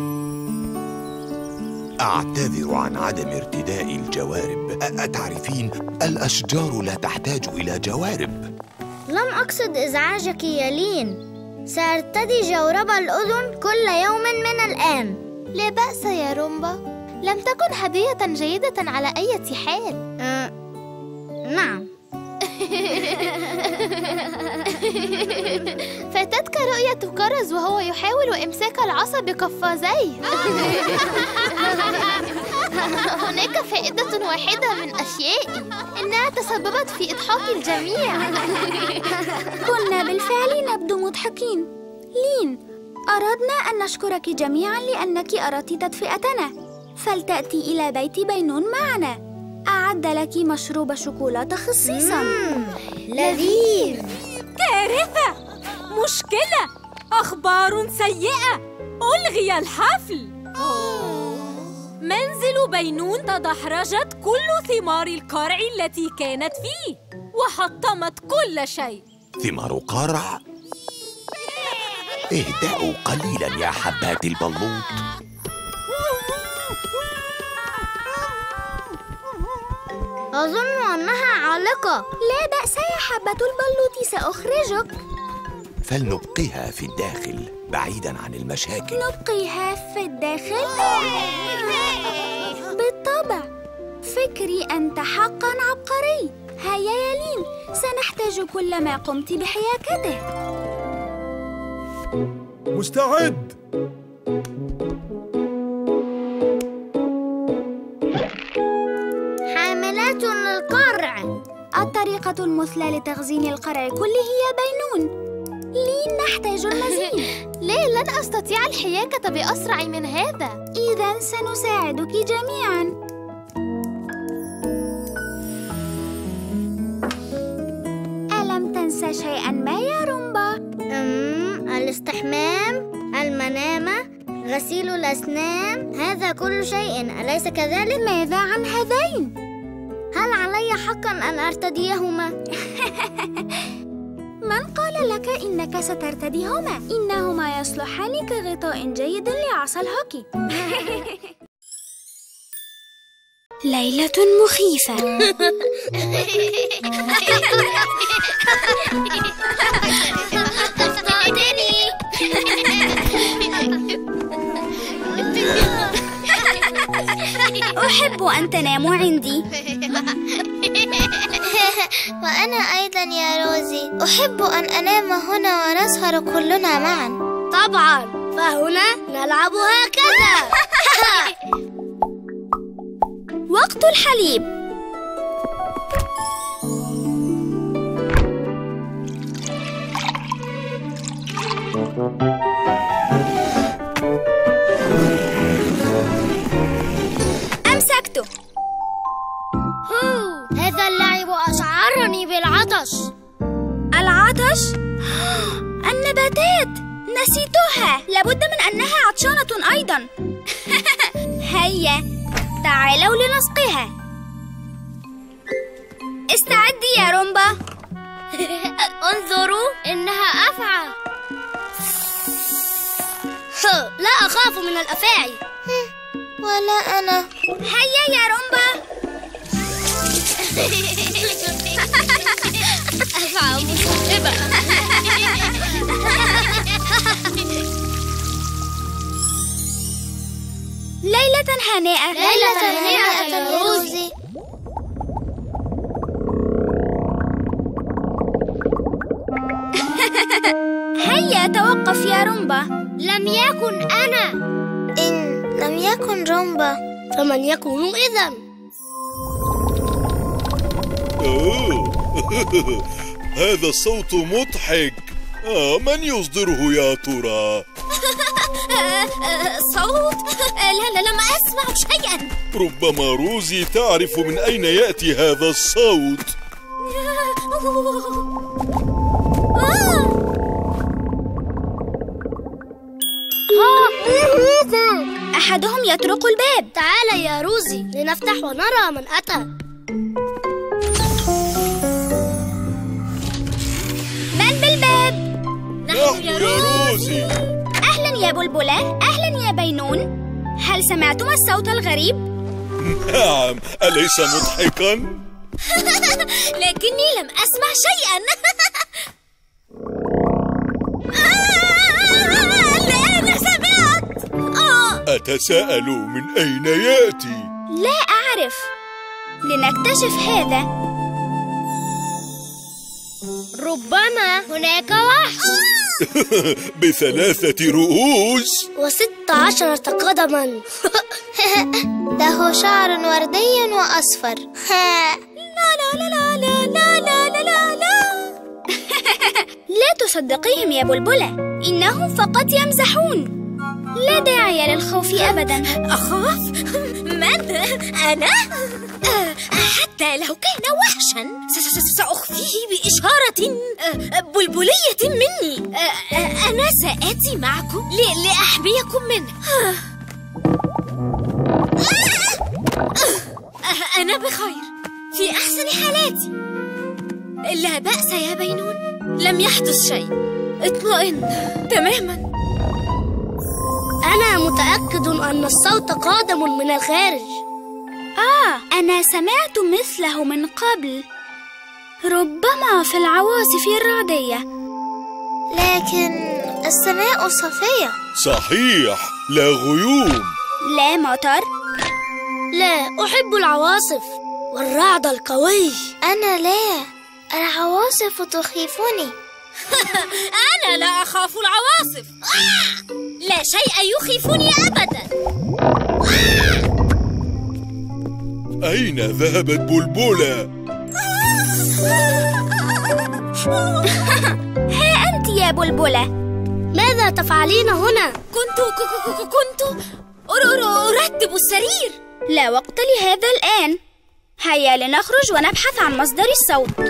أعتذر عن عدم ارتداء الجوارب. أتعرفين، الأشجار لا تحتاج إلى جوارب. لم أقصد إزعاجك يا لين. سأرتدي جورب الأذن كل يوم من الآن. لا بأس يا رومبا، لم تكن هدية جيدة على أي حال. أه، نعم. فاتتك رؤية كرز وهو يحاول إمساك العصا بقفازيه. هناك فائدة واحدة من أشيائي، إنها تسببت في إضحاك الجميع. كنا بالفعل نبدو مضحكين. لين، أردنا أن نشكرك جميعاً لأنك أردت تدفئتنا، فلتأتي إلى بيت بينون معنا. أعد لك مشروب شوكولاتة خصيصاً. لذيذ. كارثة! مشكلة! أخبار سيئة! ألغي الحفل. منزل بينون تدحرجت كل ثمار القرع التي كانت فيه، وحطمت كل شيء. ثمار قرع؟ اهدأوا قليلاً يا حبات البلوط. أظن أنها عالقة. لا بأس يا حبة البلوط، سأخرجك. فلنبقيها في الداخل بعيداً عن المشاكل. نبقيها في الداخل؟ بالطبع. فكري أنت حقاً عبقري. هيا يا لين، سنحتاج كل ما قمت بحياكته. مستعد. حاملات للقرع. الطريقة المثلى لتخزين القرع كله هي بينون. لين، نحتاج المزيد. لا، لن أستطيع الحياكة بأسرع من هذا. إذن سنساعدك جميعاً. ألم تنسى شيئاً ما يا رومبا؟ أمم الاستحمام، المنامة، غسيل الأسنان، هذا كل شيء، أليس كذلك؟ ماذا عن هذين؟ هل علي حقاً أن أرتديهما؟ من قال لك إنك سترتديهما؟ إنهما يصلحان كغطاء جيد لعصا الهوكي. ليلة مخيفة. أحب أن تناموا عندي. وأنا أيضا يا روزي، أحب أن أنام هنا ونسهر كلنا معا. طبعا، فهنا نلعب هكذا. وقت الحليب. أمسكته. هذا اللعب أشعرني بالعطش. العطش؟ النباتات نسيتها. لابد من أنها عطشانة أيضا. هيا تعالوا لنسقيها. استعدي يا رومبا. انظروا، إنها أفعى. لا أخاف من الأفاعي. ولا أنا. هيا يا رومبا. أفعى مصيبة. ليلة هنيئة. ليلة هنيئة يا روزي. هيا توقف يا رومبا. لم يكن أنا. إن لم يكن رومبا فمن يكون إذن؟ هذا الصوت مضحك. آه من يصدره يا ترى؟ صوت؟ لا لا لم أسمع شيئا. ربما روزي تعرف من أين يأتي هذا الصوت. أحدهم يطرق الباب. تعال يا روزي لنفتح ونرى من أتى. من بالباب؟ نحن يا روزي. أهلا يا بلبلة. أهلا يا بينون. هل سمعتم الصوت الغريب؟ نعم، أليس مضحكا؟ لكني لم أسمع شيئا. الآن سمعت. أتساءل من أين يأتي؟ لا أعرف. لنكتشف هذا. ربما هناك وحش. بثلاثة رؤوس وست عشرة قدما. له شعر وردي وأصفر. لا لا لا لا لا لا لا لا لا. لا تصدقيهم يا بلبلة، إنهم فقط يمزحون. لا داعي للخوف أبدا. أخاف؟ من؟ أنا؟ حتى لو كان وحشا سأخفيه بإشارة بلبلية مني. أنا سآتي معكم لأحميكم منه. أنا بخير، في أحسن حالاتي. لا بأس يا بينون، لم يحدث شيء. اطمئن تماما. أنا متأكد أن الصوت قادم من الخارج. آه، أنا سمعت مثله من قبل، ربما في العواصف الرعدية. لكن السماء صافية. صحيح، لا غيوم. لا مطر. لا، أحب العواصف والرعد القوي. أنا لا، العواصف تخيفني. أنا لا أخاف العواصف. لا شيء يخيفني أبدا. أين ذهبت بلبلة؟ ها أنت يا بلبلة، ماذا تفعلين هنا؟ كنت كنت أرتب السرير. لا وقت لهذا الآن. هيا لنخرج ونبحث عن مصدر الصوت.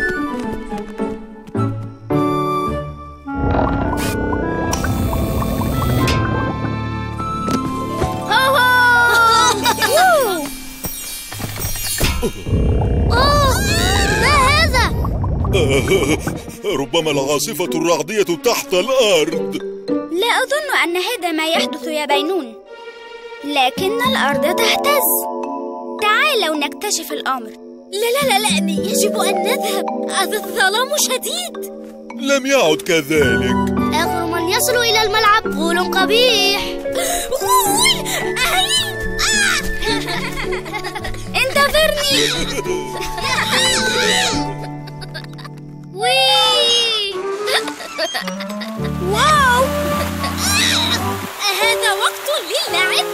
أوه، ما هذا؟ ربما العاصفة الرعدية تحت الأرض. لا أظن أن هذا ما يحدث يا بينون، لكن الأرض تهتز. تعالوا نكتشف الأمر. لا لا لا لا، يجب أن نذهب، الظلام شديد. لم يعد كذلك. آخر من يصل إلى الملعب غول قبيح. غول؟ أهين؟ انتظرني. واو! هذا وقت للعب.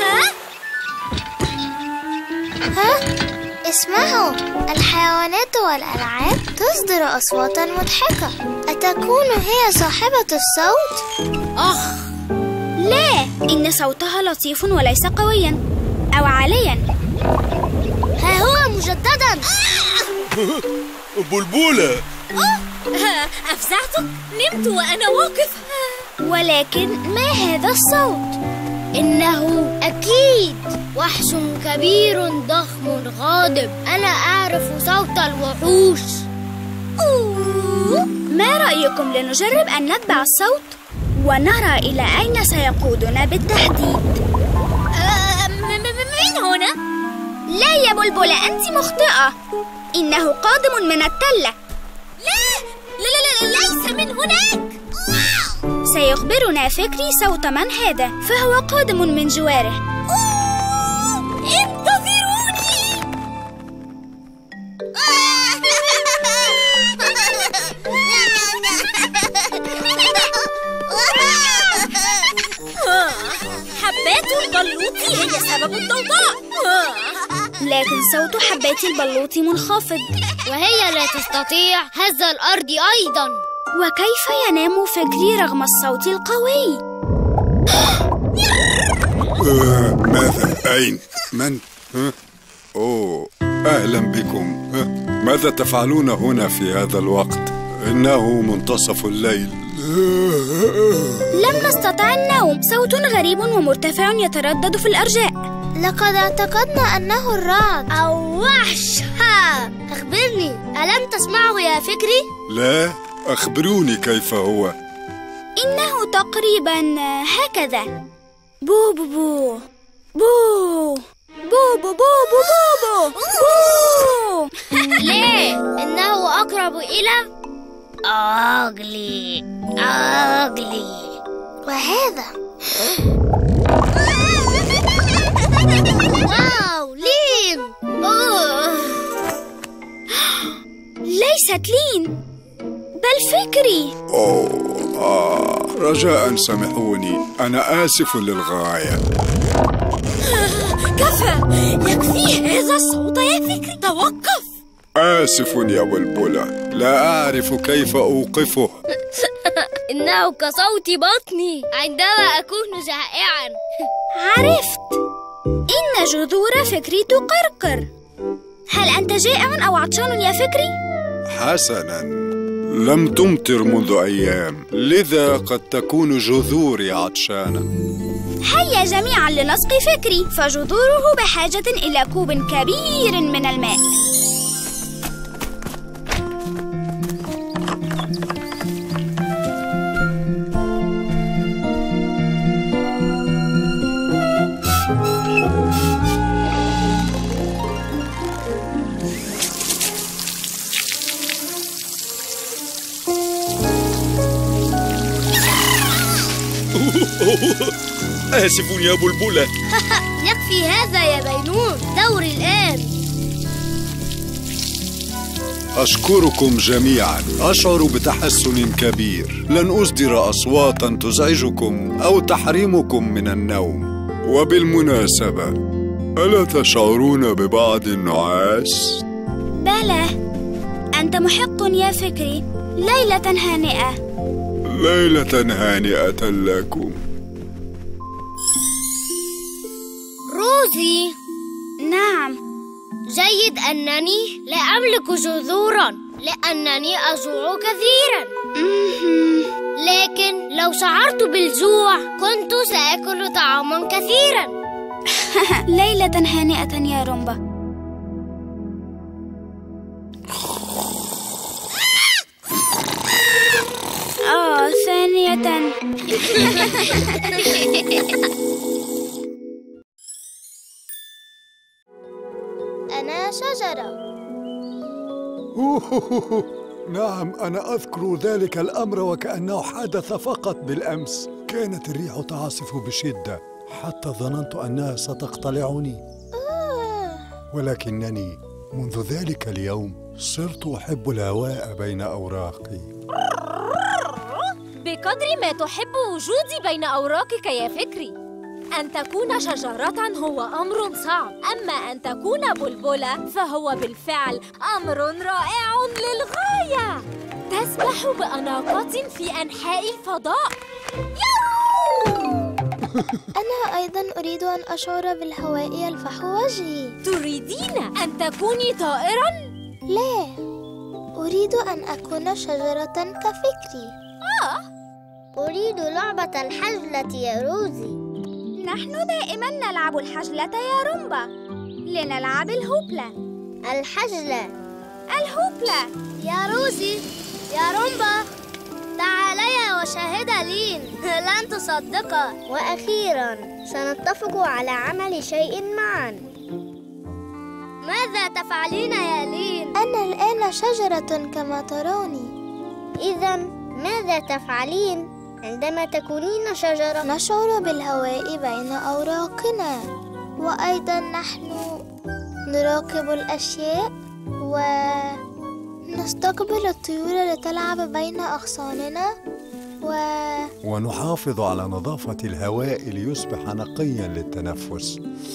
ها؟ اسمعوا، الحيوانات والألعاب تصدر أصواتا مضحكة. أتكون هي صاحبة الصوت؟ أخ لا، إن صوتها لطيف وليس قويا أو عاليا. ها هو مجددا. بلبلة، أفزعتك؟ نمت وأنا واقف. ولكن ما هذا الصوت؟ إنه أكيد وحش كبير ضخم غاضب. أنا أعرف صوت الوحوش. أوه. ما رأيكم لنجرب أن نتبع الصوت ونرى إلى أين سيقودنا بالتحديد؟ أه من هنا؟ لا يا بلبلة، أنت مخطئة. إنه قادم من التلة. لا لا لا, لا ليس من هناك. سيخبرنا فكري صوت من هذا، فهو قادم من جواره. انتظروني. حبات البلوط هي سبب الضوضاء. لكن صوت حبات البلوط منخفض، وهي لا تستطيع هز الأرض أيضا. وكيف ينام فكري رغم الصوت القوي؟ آه، ماذا؟ أين؟ من؟ ها؟ أوه، أهلا بكم. ها؟ ماذا تفعلون هنا في هذا الوقت؟ إنه منتصف الليل. لم نستطع النوم. صوت غريب ومرتفع يتردد في الأرجاء. لقد اعتقدنا أنه الرعد أو وحش. ها، أخبرني، ألم تسمعه يا فكري؟ لا، أخبروني كيف هو. إنه تقريبا هكذا. بو بو بو بو بو بو بو بو بو بو. ليه؟ إنه أقرب إلى أغلي أغلي. وهذا واو، لين. أوه. ليست لين بل فكري. أوه آه. رجاء سامحوني، أنا آسف للغاية. كفى، يكفي هذا الصوت يا فكري، توقف. آسف يا بلبلة، لا أعرف كيف أوقفه. إنه كصوت بطني عندما أكون جائعا. عرفت، إن جذور فكري تقرقر. هل أنت جائع أو عطشان يا فكري؟ حسناً، لم تمطر منذ أيام، لذا قد تكون جذوري عطشانة. هيا جميعاً لنسقي فكري، فجذوره بحاجة إلى كوب كبير من الماء. آسف يا بلبلة. يكفي هذا يا بينون، دوري الآن. أشكركم جميعاً، أشعر بتحسن كبير. لن أصدر أصواتاً تزعجكم أو تحرمكم من النوم. وبالمناسبة، ألا تشعرون ببعض النعاس؟ بلى، أنت محق يا فكري. ليلة هانئة. ليلة هانئة لكم. روزي. نعم. جيد أنني لا أملك جذورا لأنني أجوع كثيرا. لكن لو شعرت بالجوع كنت سأكل طعاما كثيرا. ليلة هانئة يا رومبا. آه ثانية. أنا شجرة. نعم، أنا أذكر ذلك الأمر وكأنه حدث فقط بالأمس. كانت الريح تعاصف بشدة حتى ظننت أنها ستقتلعني، ولكنني منذ ذلك اليوم صرت أحب الهواء بين أوراقي. بقدر ما تحب وجودي بين أوراقك يا فكري. أن تكون شجرة هو أمر صعب، أما أن تكون بلبلة فهو بالفعل أمر رائع للغاية. تسبح بأناقة في أنحاء الفضاء. أنا أيضاً أريد أن أشعر بالهواء يلفح وجهي. تريدين أن تكوني طائراً؟ لا، أريد أن أكون شجرة كفكري. آه، أريد لعبة الحجلة يا روزي. نحن دائماً نلعب الحجلة يا رومبا. لنلعب الهوبلا. الحجلة. الهوبلا. يا روزي، يا رومبا، تعاليا وشاهدا لين. لن تصدقا. وأخيراً سنتفق على عمل شيء معاً. ماذا تفعلين يا لين؟ أنا الآن شجرة كما تروني. إذاً ماذا تفعلين عندما تكونين شجرة؟ نشعر بالهواء بين أوراقنا، وأيضاً نحن نراقب الأشياء ونستقبل الطيور لتلعب بين أغصاننا و... ونحافظ على نظافة الهواء ليصبح نقياً للتنفس.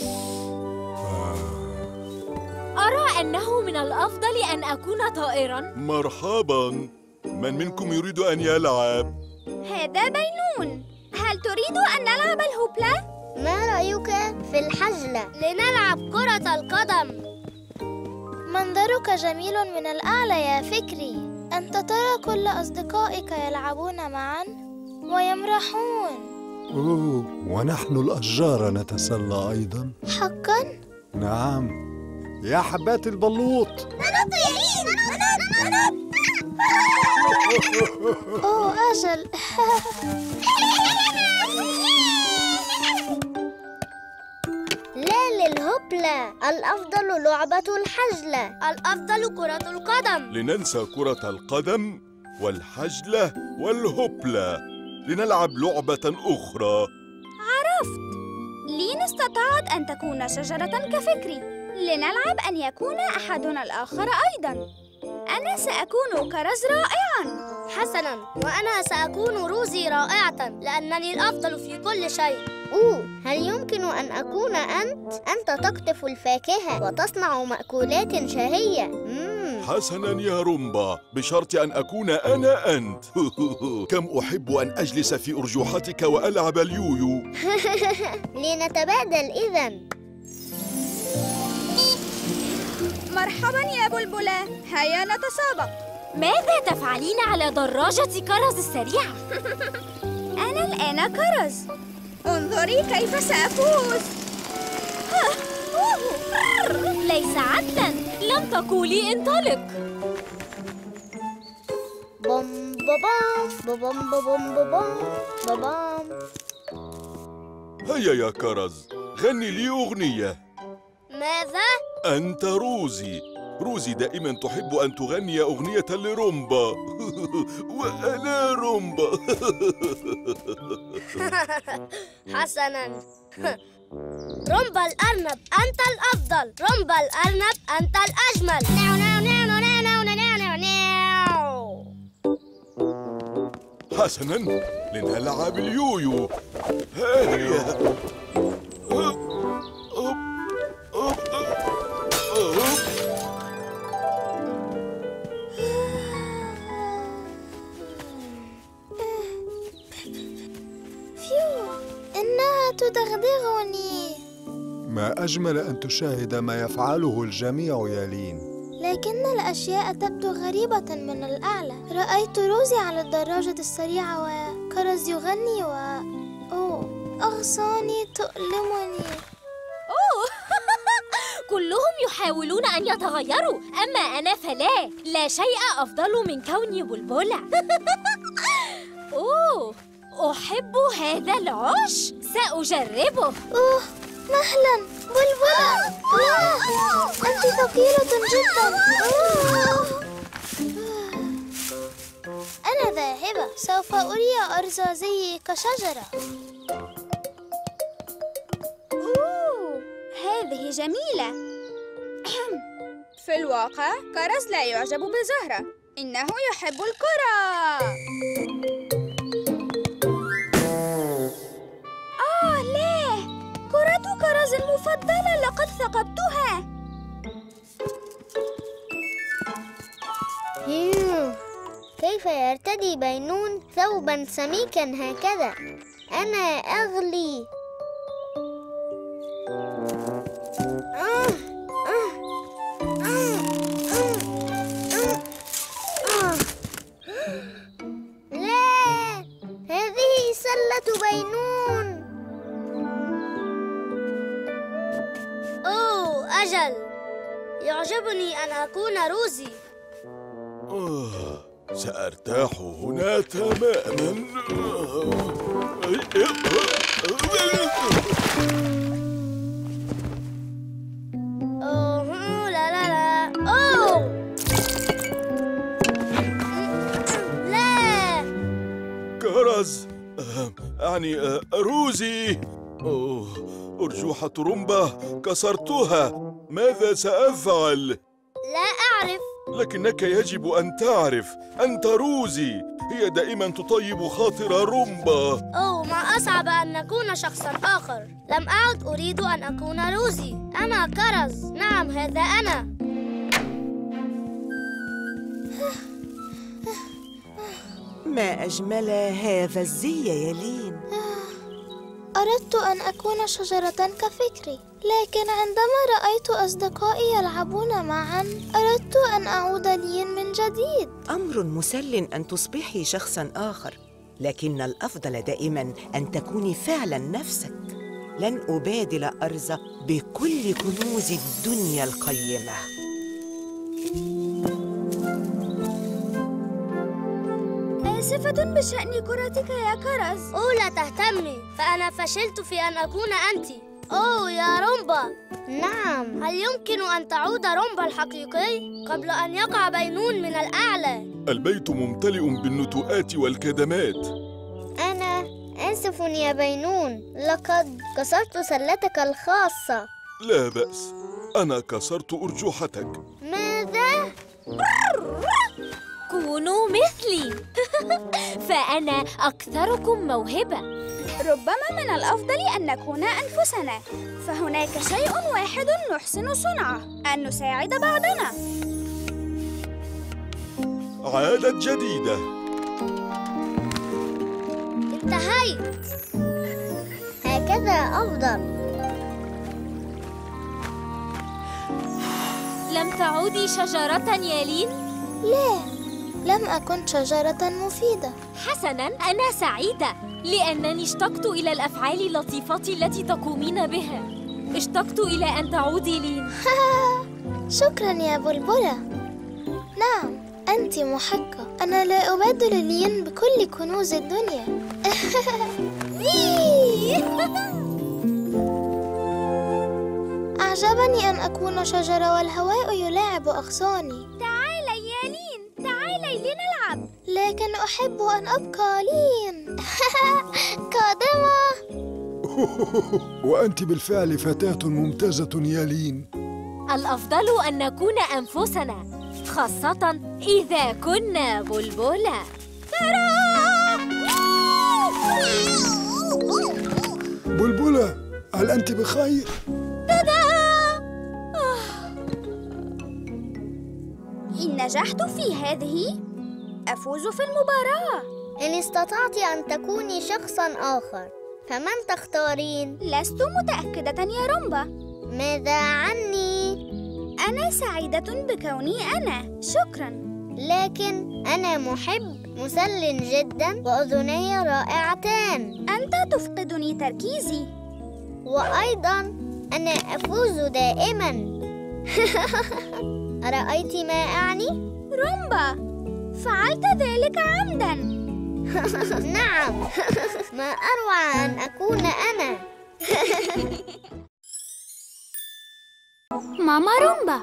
أرى أنه من الأفضل أن أكون طائراً. مرحباً، من منكم يريد أن يلعب؟ هذا بينون. هل تريد أن نلعب الهوبلا؟ ما رأيك في الحجلة؟ لنلعب كرة القدم. منظرك جميل من الأعلى يا فكري. أنت ترى كل أصدقائك يلعبون معاً ويمرحون. أوه، ونحن الأشجار نتسلى أيضاً. حقاً؟ نعم يا حبات البلوط. ننط يا لين، ننط ننط. أوه أجل. لا للهوبلا، الأفضل لعبة الحجلة. الأفضل كرة القدم. لننسى كرة القدم والحجلة والهوبلا، لنلعب لعبة أخرى. عرفت. لين استطاعت أن تكون شجرة كفكري. لنلعب أن يكون أحدنا الآخر أيضاً. أنا سأكون كرز رائعاً. حسناً، وأنا سأكون روزي رائعة لأنني الأفضل في كل شيء. أوه، هل يمكن أن أكون أنت؟ أنت تقطف الفاكهة وتصنع مأكولات شهية. مم. حسناً يا رومبا، بشرط أن أكون أنا أنت. كم أحب أن أجلس في أرجوحتك وألعب اليويو. لنتبادل إذن. مرحباً يا بلبلة، هيا نتسابق. ماذا تفعلين على دراجة كرز السريعة؟ أنا الآن كرز. انظري كيف سأفوز. ليس عدلاً، لم تقولي انطلق. بوم بوم بوم بوم بوم بوم. هيا يا كرز، غني لي أغنية. ماذا؟ أنت روزي. روزي دائما تحب أن تغني أغنية لرومبا. وأنا رومبا. حسناً. رومبا الأرنب، أنت الأفضل. رومبا الأرنب، أنت الأجمل. ناو ناو ناو ناو ناو ناو ناو ناو. حسناً، لنلعب اليويو. هيا. إنها تدغدغني. ما أجمل أن تشاهد ما يفعله الجميع يا لين. لكن الأشياء تبدو غريبة من الأعلى. رأيت روزي على الدراجة السريعة وكرز يغني و... أوه، أغصاني تؤلمني. أوه. كلهم يحاولون أن يتغيروا، أما أنا فلا. لا شيء أفضل من كوني بلبلة. أوه، أحب هذا العش، سأجربه. أوه، مهلا بلبلة. لا، أنت ثقيلة جدا. أنا ذاهبة، سوف أري أرزا زيي كشجرة. أوه، هذه جميلة. في الواقع كرز لا يعجب بزهرة، إنه يحب الكرة. ويرتدي بينون ثوبا سميكا هكذا. أنا أغلي. آه آه آه آه آه آه. لا، هذه سلة بينون. أوه أجل، يعجبني أن أكون روزي. آه، سأرتاح هنا تماماً. أوه لا لا لا. أوه لا. كرز، آه، يعني آه، روزي. أوه، أرجوحة رومبا كسرتها. ماذا سأفعل؟ لا أعرف. لكنك يجب أن تعرف، أنت روزي. هي دائما تطيب خاطر رومبا. أوه، ما أصعب أن نكون شخصاً آخر. لم أعد أريد أن أكون روزي. أنا كرز. نعم، هذا أنا. ما أجمل هذا الزي يا لين. أردت أن أكون شجرة كفكري، لكن عندما رأيت أصدقائي يلعبون معاً أردت أن أعود لين من جديد. أمر مسل أن تصبحي شخصاً آخر، لكن الأفضل دائماً أن تكوني فعلاً نفسك. لن أبادل أرزة بكل كنوز الدنيا القيمة. آسفة بشأن كرتك يا كرز. أوه لا تهتمي، فأنا فشلت في أن أكون أنت. أوه يا رومبا. نعم. هل يمكن أن تعود رومبا الحقيقي قبل أن يقع بينون من الأعلى؟ البيت ممتلئ بالنتوءات والكدمات. أنا آسف يا بينون، لقد كسرت سلتك الخاصة. لا بأس، أنا كسرت أرجوحتك. ماذا؟ كونوا مثلي. فأنا أكثركم موهبة. ربما من الأفضل أن نكون أنفسنا، فهناك شيء واحد نحسن صنعه، أن نساعد بعضنا. عادة جديدة. انتهيت. هكذا أفضل. لم تعودي شجرة يا لين؟ لا، لم أكن شجرة مفيدة. حسناً، أنا سعيدة لأنني اشتقت إلى الأفعال اللطيفة التي تقومين بها. اشتقت إلى أن تعودي لين. شكراً يا بلبلة. نعم، أنت محقة. أنا لا أبادل لين بكل كنوز الدنيا. أعجبني أن أكون شجرة والهواء يلاعب أغصاني. تعالي يا لين، تعالي لنلعب. لكن أحب أن أبقى لين. قادمة. وأنت بالفعل فتاة ممتازة يا لين. الأفضل أن نكون أنفسنا، خاصة إذا كنا بلبلة. بلبلة، هل أنت بخير؟ إن نجحت في هذه أفوز في المباراة. إن استطعت أن تكوني شخصاً آخر، فمن تختارين؟ لست متأكدة يا رومبا. ماذا عني؟ أنا سعيدة بكوني أنا، شكراً. لكن أنا محب مسل جداً وأذني رائعتان. أنت تفقدني تركيزي. وأيضاً أنا أفوز دائماً. أرأيت ما أعني؟ رومبا، فعلت ذلك عمداً. نعم. ما أروع أن أكون أنا. ماما رومبا.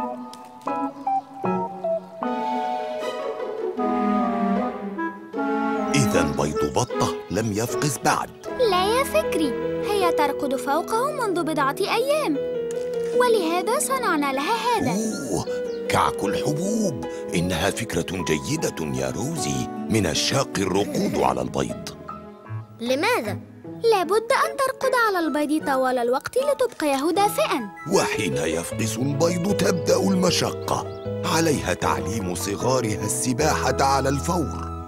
إذا بيض بطة لم يفقس بعد. لا يا فكري، هي ترقد فوقه منذ بضعة أيام، ولهذا صنعنا لها هذا. أوه، كعك الحبوب. إنها فكرة جيدة يا روزي. من الشاق الرقود على البيض. لماذا؟ لابد أن ترقد على البيض طوال الوقت لتبقيه دافئاً. وحين يفقس البيض تبدأ المشقة. عليها تعليم صغارها السباحة على الفور.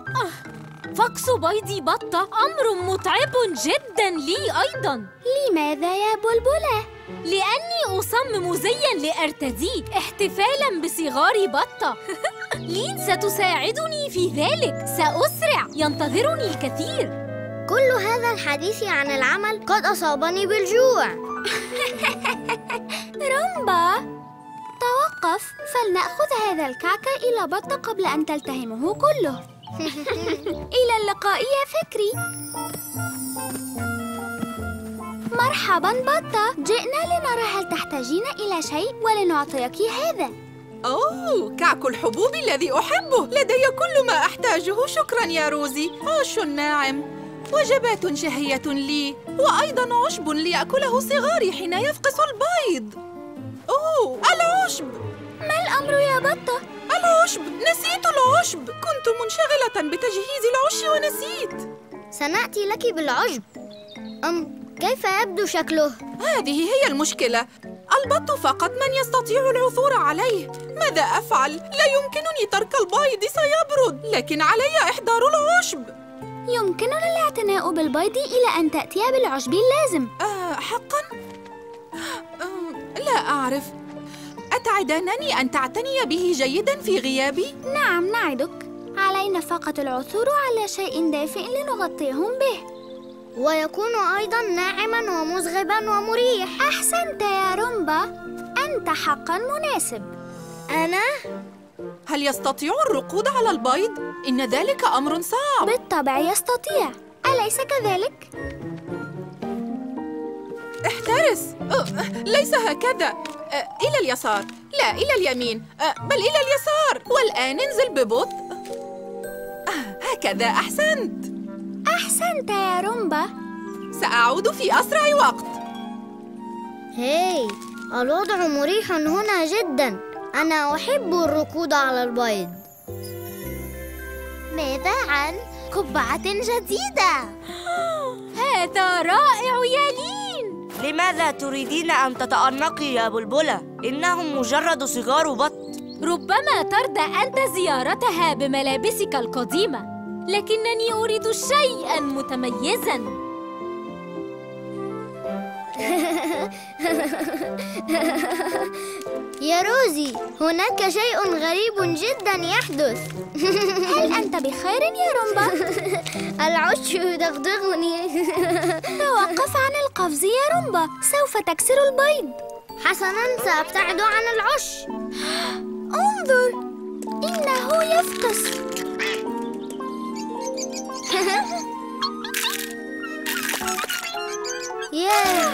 فقس بيض بطة أمر متعب جداً لي أيضاً. لماذا يا بلبلة؟ لأني أصمم زياً لأرتديه احتفالاً بصغار بطة. لين ستساعدني في ذلك. سأسرع، ينتظرني الكثير. كل هذا الحديث عن العمل قد أصابني بالجوع. رومبا، توقف، فلنأخذ هذا الكعك إلى بطة قبل أن تلتهمه كله. إلى اللقاء يا فكري. مرحباً بطة، جئنا لنرى هل تحتاجين إلى شيء ولنعطيك هذا. أوه، كعك الحبوب الذي أحبه، لدي كل ما أحتاجه، شكراً يا روزي. عش ناعم، وجبات شهية لي، وأيضاً عشب ليأكله صغاري حين يفقس البيض. أوه، العشب! ما الأمر يا بطة؟ العشب، نسيت العشب، كنت منشغلة بتجهيز العش ونسيت. سنأتي لك بالعشب. أم كيف يبدو شكله؟ هذه هي المشكلة، البط فقط من يستطيع العثور عليه. ماذا أفعل؟ لا يمكنني ترك البيض، سيبرد، لكن علي إحضار العشب. يمكننا الاعتناء بالبيض إلى أن تأتي بالعشب اللازم. آه حقاً؟ آه لا أعرف. أتعدانني أن تعتني به جيداً في غيابي؟ نعم، نعدك. علينا فقط العثور على شيء دافئ لنغطيهم به، ويكون أيضاً ناعماً ومزغباً ومريح. أحسنت يا رومبا، أنت حقاً مناسب. أنا؟ هل يستطيع الركود على البيض؟ إن ذلك أمر صعب. بالطبع يستطيع، أليس كذلك؟ احترس. أه، ليس هكذا. أه، إلى اليسار، لا إلى اليمين، أه، بل إلى اليسار، والآن انزل ببطء. أه، هكذا أحسنت. أحسنت يا رومبا. سأعود في أسرع وقت. هاي، الوضع مريح هنا جداً. أنا أحب الركود على البيض. ماذا عن قبعة جديدة؟ هذا رائع يا لين. لماذا تريدين أن تتأنقي يا بلبلة؟ إنهم مجرد صغار بط. ربما ترضى أنت زيارتها بملابسك القديمة، لكنني أريد شيئاً متميزاً. يا روزي، هناك شيء غريب جداً يحدث. هل أنت بخير يا رومبا؟ العش يدغدغني. توقف عن القفز يا رومبا، سوف تكسر البيض. حسناً، سأبتعد عن العش. انظر، إنه يفقس. ياه،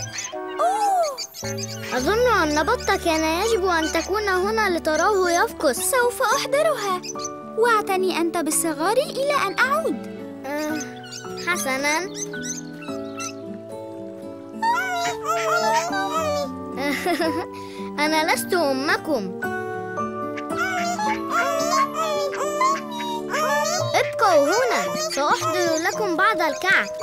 أظن أن بطة كان يجب أن تكون هنا لتراه يفقس. سوف أحضرها، واعتني أنت بالصغار إلى أن أعود. أه، حسناً. أنا لست أمكم. ابقوا هنا، سأحضر لكم بعض الكعك.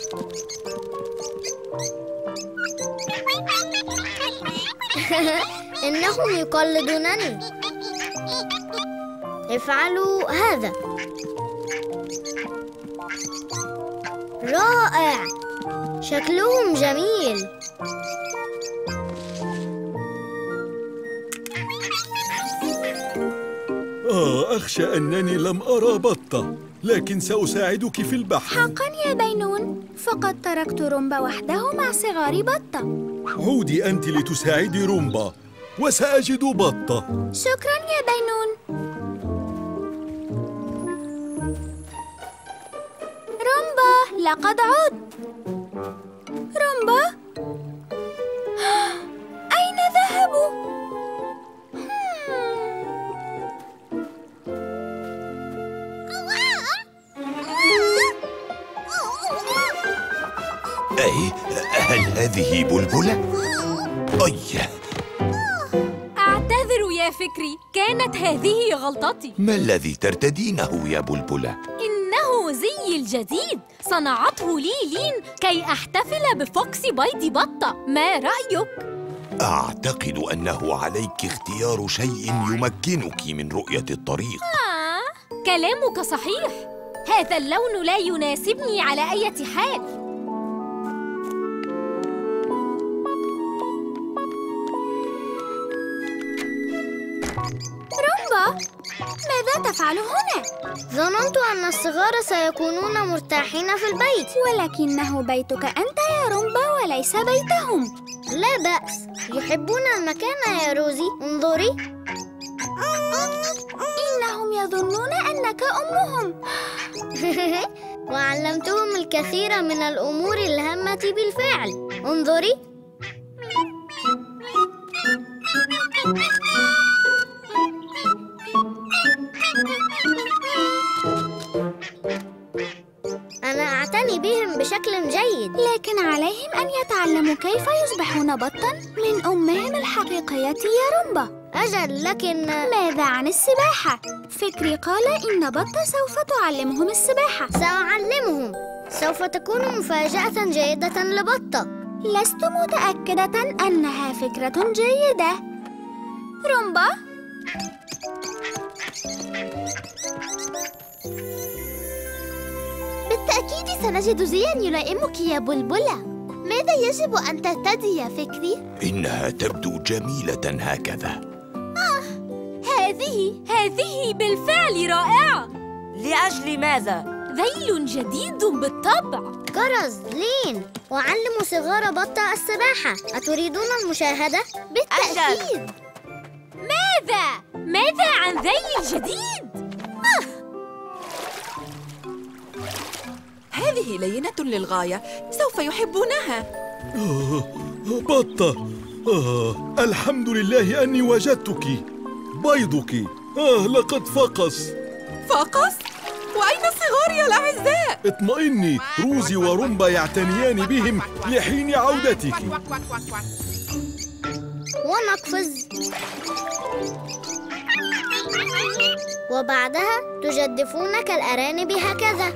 إنهم يقلدونني. افعلوا هذا. رائع، شكلهم جميل. آه، أخشى أنني لم أرى بطة، لكن سأساعدك في البحث. حقاً يا بينون، فقد تركت رومبا وحده مع صغار بطة. عودي أنت لتساعدي رومبا، وسأجد بطة. شكراً يا بينون. رومبا، لقد عدت. رومبا؟ أين ذهبوا؟ أي، هل هذه بلبلة؟ أي، أعتذر يا فكري، كانت هذه غلطتي. ما الذي ترتدينه يا بلبلة؟ إنه زي الجديد، صنعته لي لين كي أحتفل بفقس بيض بطة. ما رأيك؟ أعتقد أنه عليك اختيار شيء يمكنك من رؤية الطريق. آه، كلامك صحيح. هذا اللون لا يناسبني على أي حال. رومبا، ماذا تفعل هنا؟ ظننت أن الصغار سيكونون مرتاحين في البيت، ولكنه بيتك أنت يا رومبا وليس بيتهم. لا بأس، يحبون المكان يا روزي. انظري، إنهم يظنون أنك أمهم. وعلمتهم الكثير من الأمور الهامة بالفعل. انظري، أنا أعتني بهم بشكل جيد، لكن عليهم أن يتعلموا كيف يصبحون بطاً من أمهم الحقيقية يا رومبا. أجل، لكن ماذا عن السباحة؟ فكري قال إن بطة سوف تعلمهم السباحة. سأعلمهم، سوف تكون مفاجأة جيدة لبطة. لست متأكدة أنها فكرة جيدة. رومبا؟ بالتأكيد سنجد زياً يلائمك يا بلبلة. ماذا يجب أن ترتدي يا فكري؟ إنها تبدو جميلة هكذا. آه، هذه هذه بالفعل رائعة. لأجل ماذا؟ ذيل جديد بالطبع. كرز، لين، أعلم صغار بطة السباحة. أتريدون المشاهدة؟ بالتأكيد. ماذا؟ ماذا عن ذيل جديد؟ آه. هذه لينة للغاية، سوف يحبونها. آه، بطة، آه، الحمد لله أني وجدتك. بيضك، آه، لقد فقس. فقس؟ وأين صغاري الأعزاء؟ اطمئني، روزي ورومبا يعتنيان بهم لحين عودتك. ونقفز، وبعدها تجدفون كالأرانب هكذا.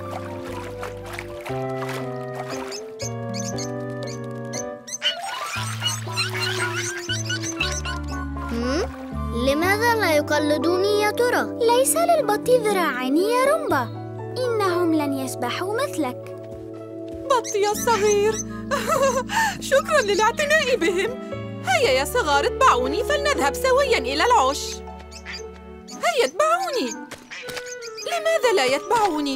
لماذا لا يقلدوني يا ترى؟ ليس للبط ذراعين يا رومبا، إنهم لن يسبحوا مثلك. بطي الصغير، شكراً للاعتناء بهم. هيا يا صغار، اتبعوني فلنذهب سوياً إلى العش. هيا اتبعوني. لماذا لا يتبعوني؟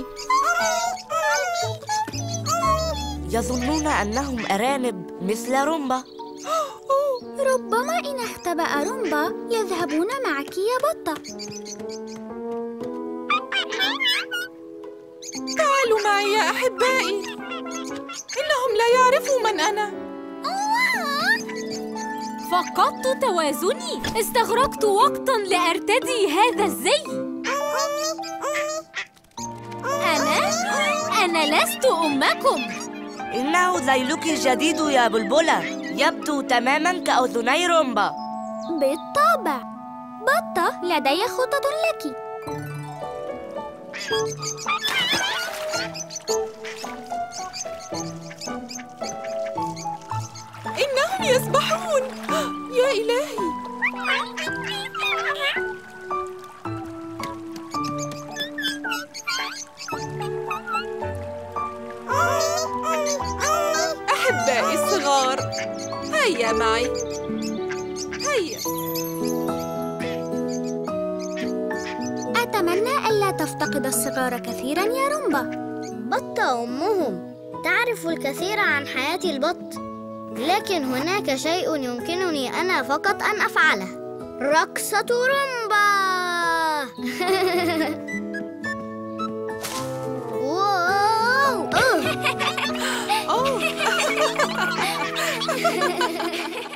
يظنون أنهم أرانب مثل رومبا. ربما إن اختبأ رومبا يذهبون معك يا بطة. تعالوا معي يا أحبائي، إنهم لا يعرفوا من أنا. فقدت توازني، استغرقت وقتاً لأرتدي هذا الزي. أنا؟ أنا لست أمكم. إنه ذيلك الجديد يا بلبلة، يبدو تماماً كأذني رومبا. بالطبع. بطة، لدي خطة لك. إنهم يسبحون، يا إلهي. أحبائي الصغار، هيا معي، هيا. أتمنى ألا تفتقد الصغار كثيراً يا رومبا. بطة أمهم تعرف الكثير عن حياة البط، لكن هناك شيء يمكنني أنا فقط أن أفعله: رقصة رومبا. واو!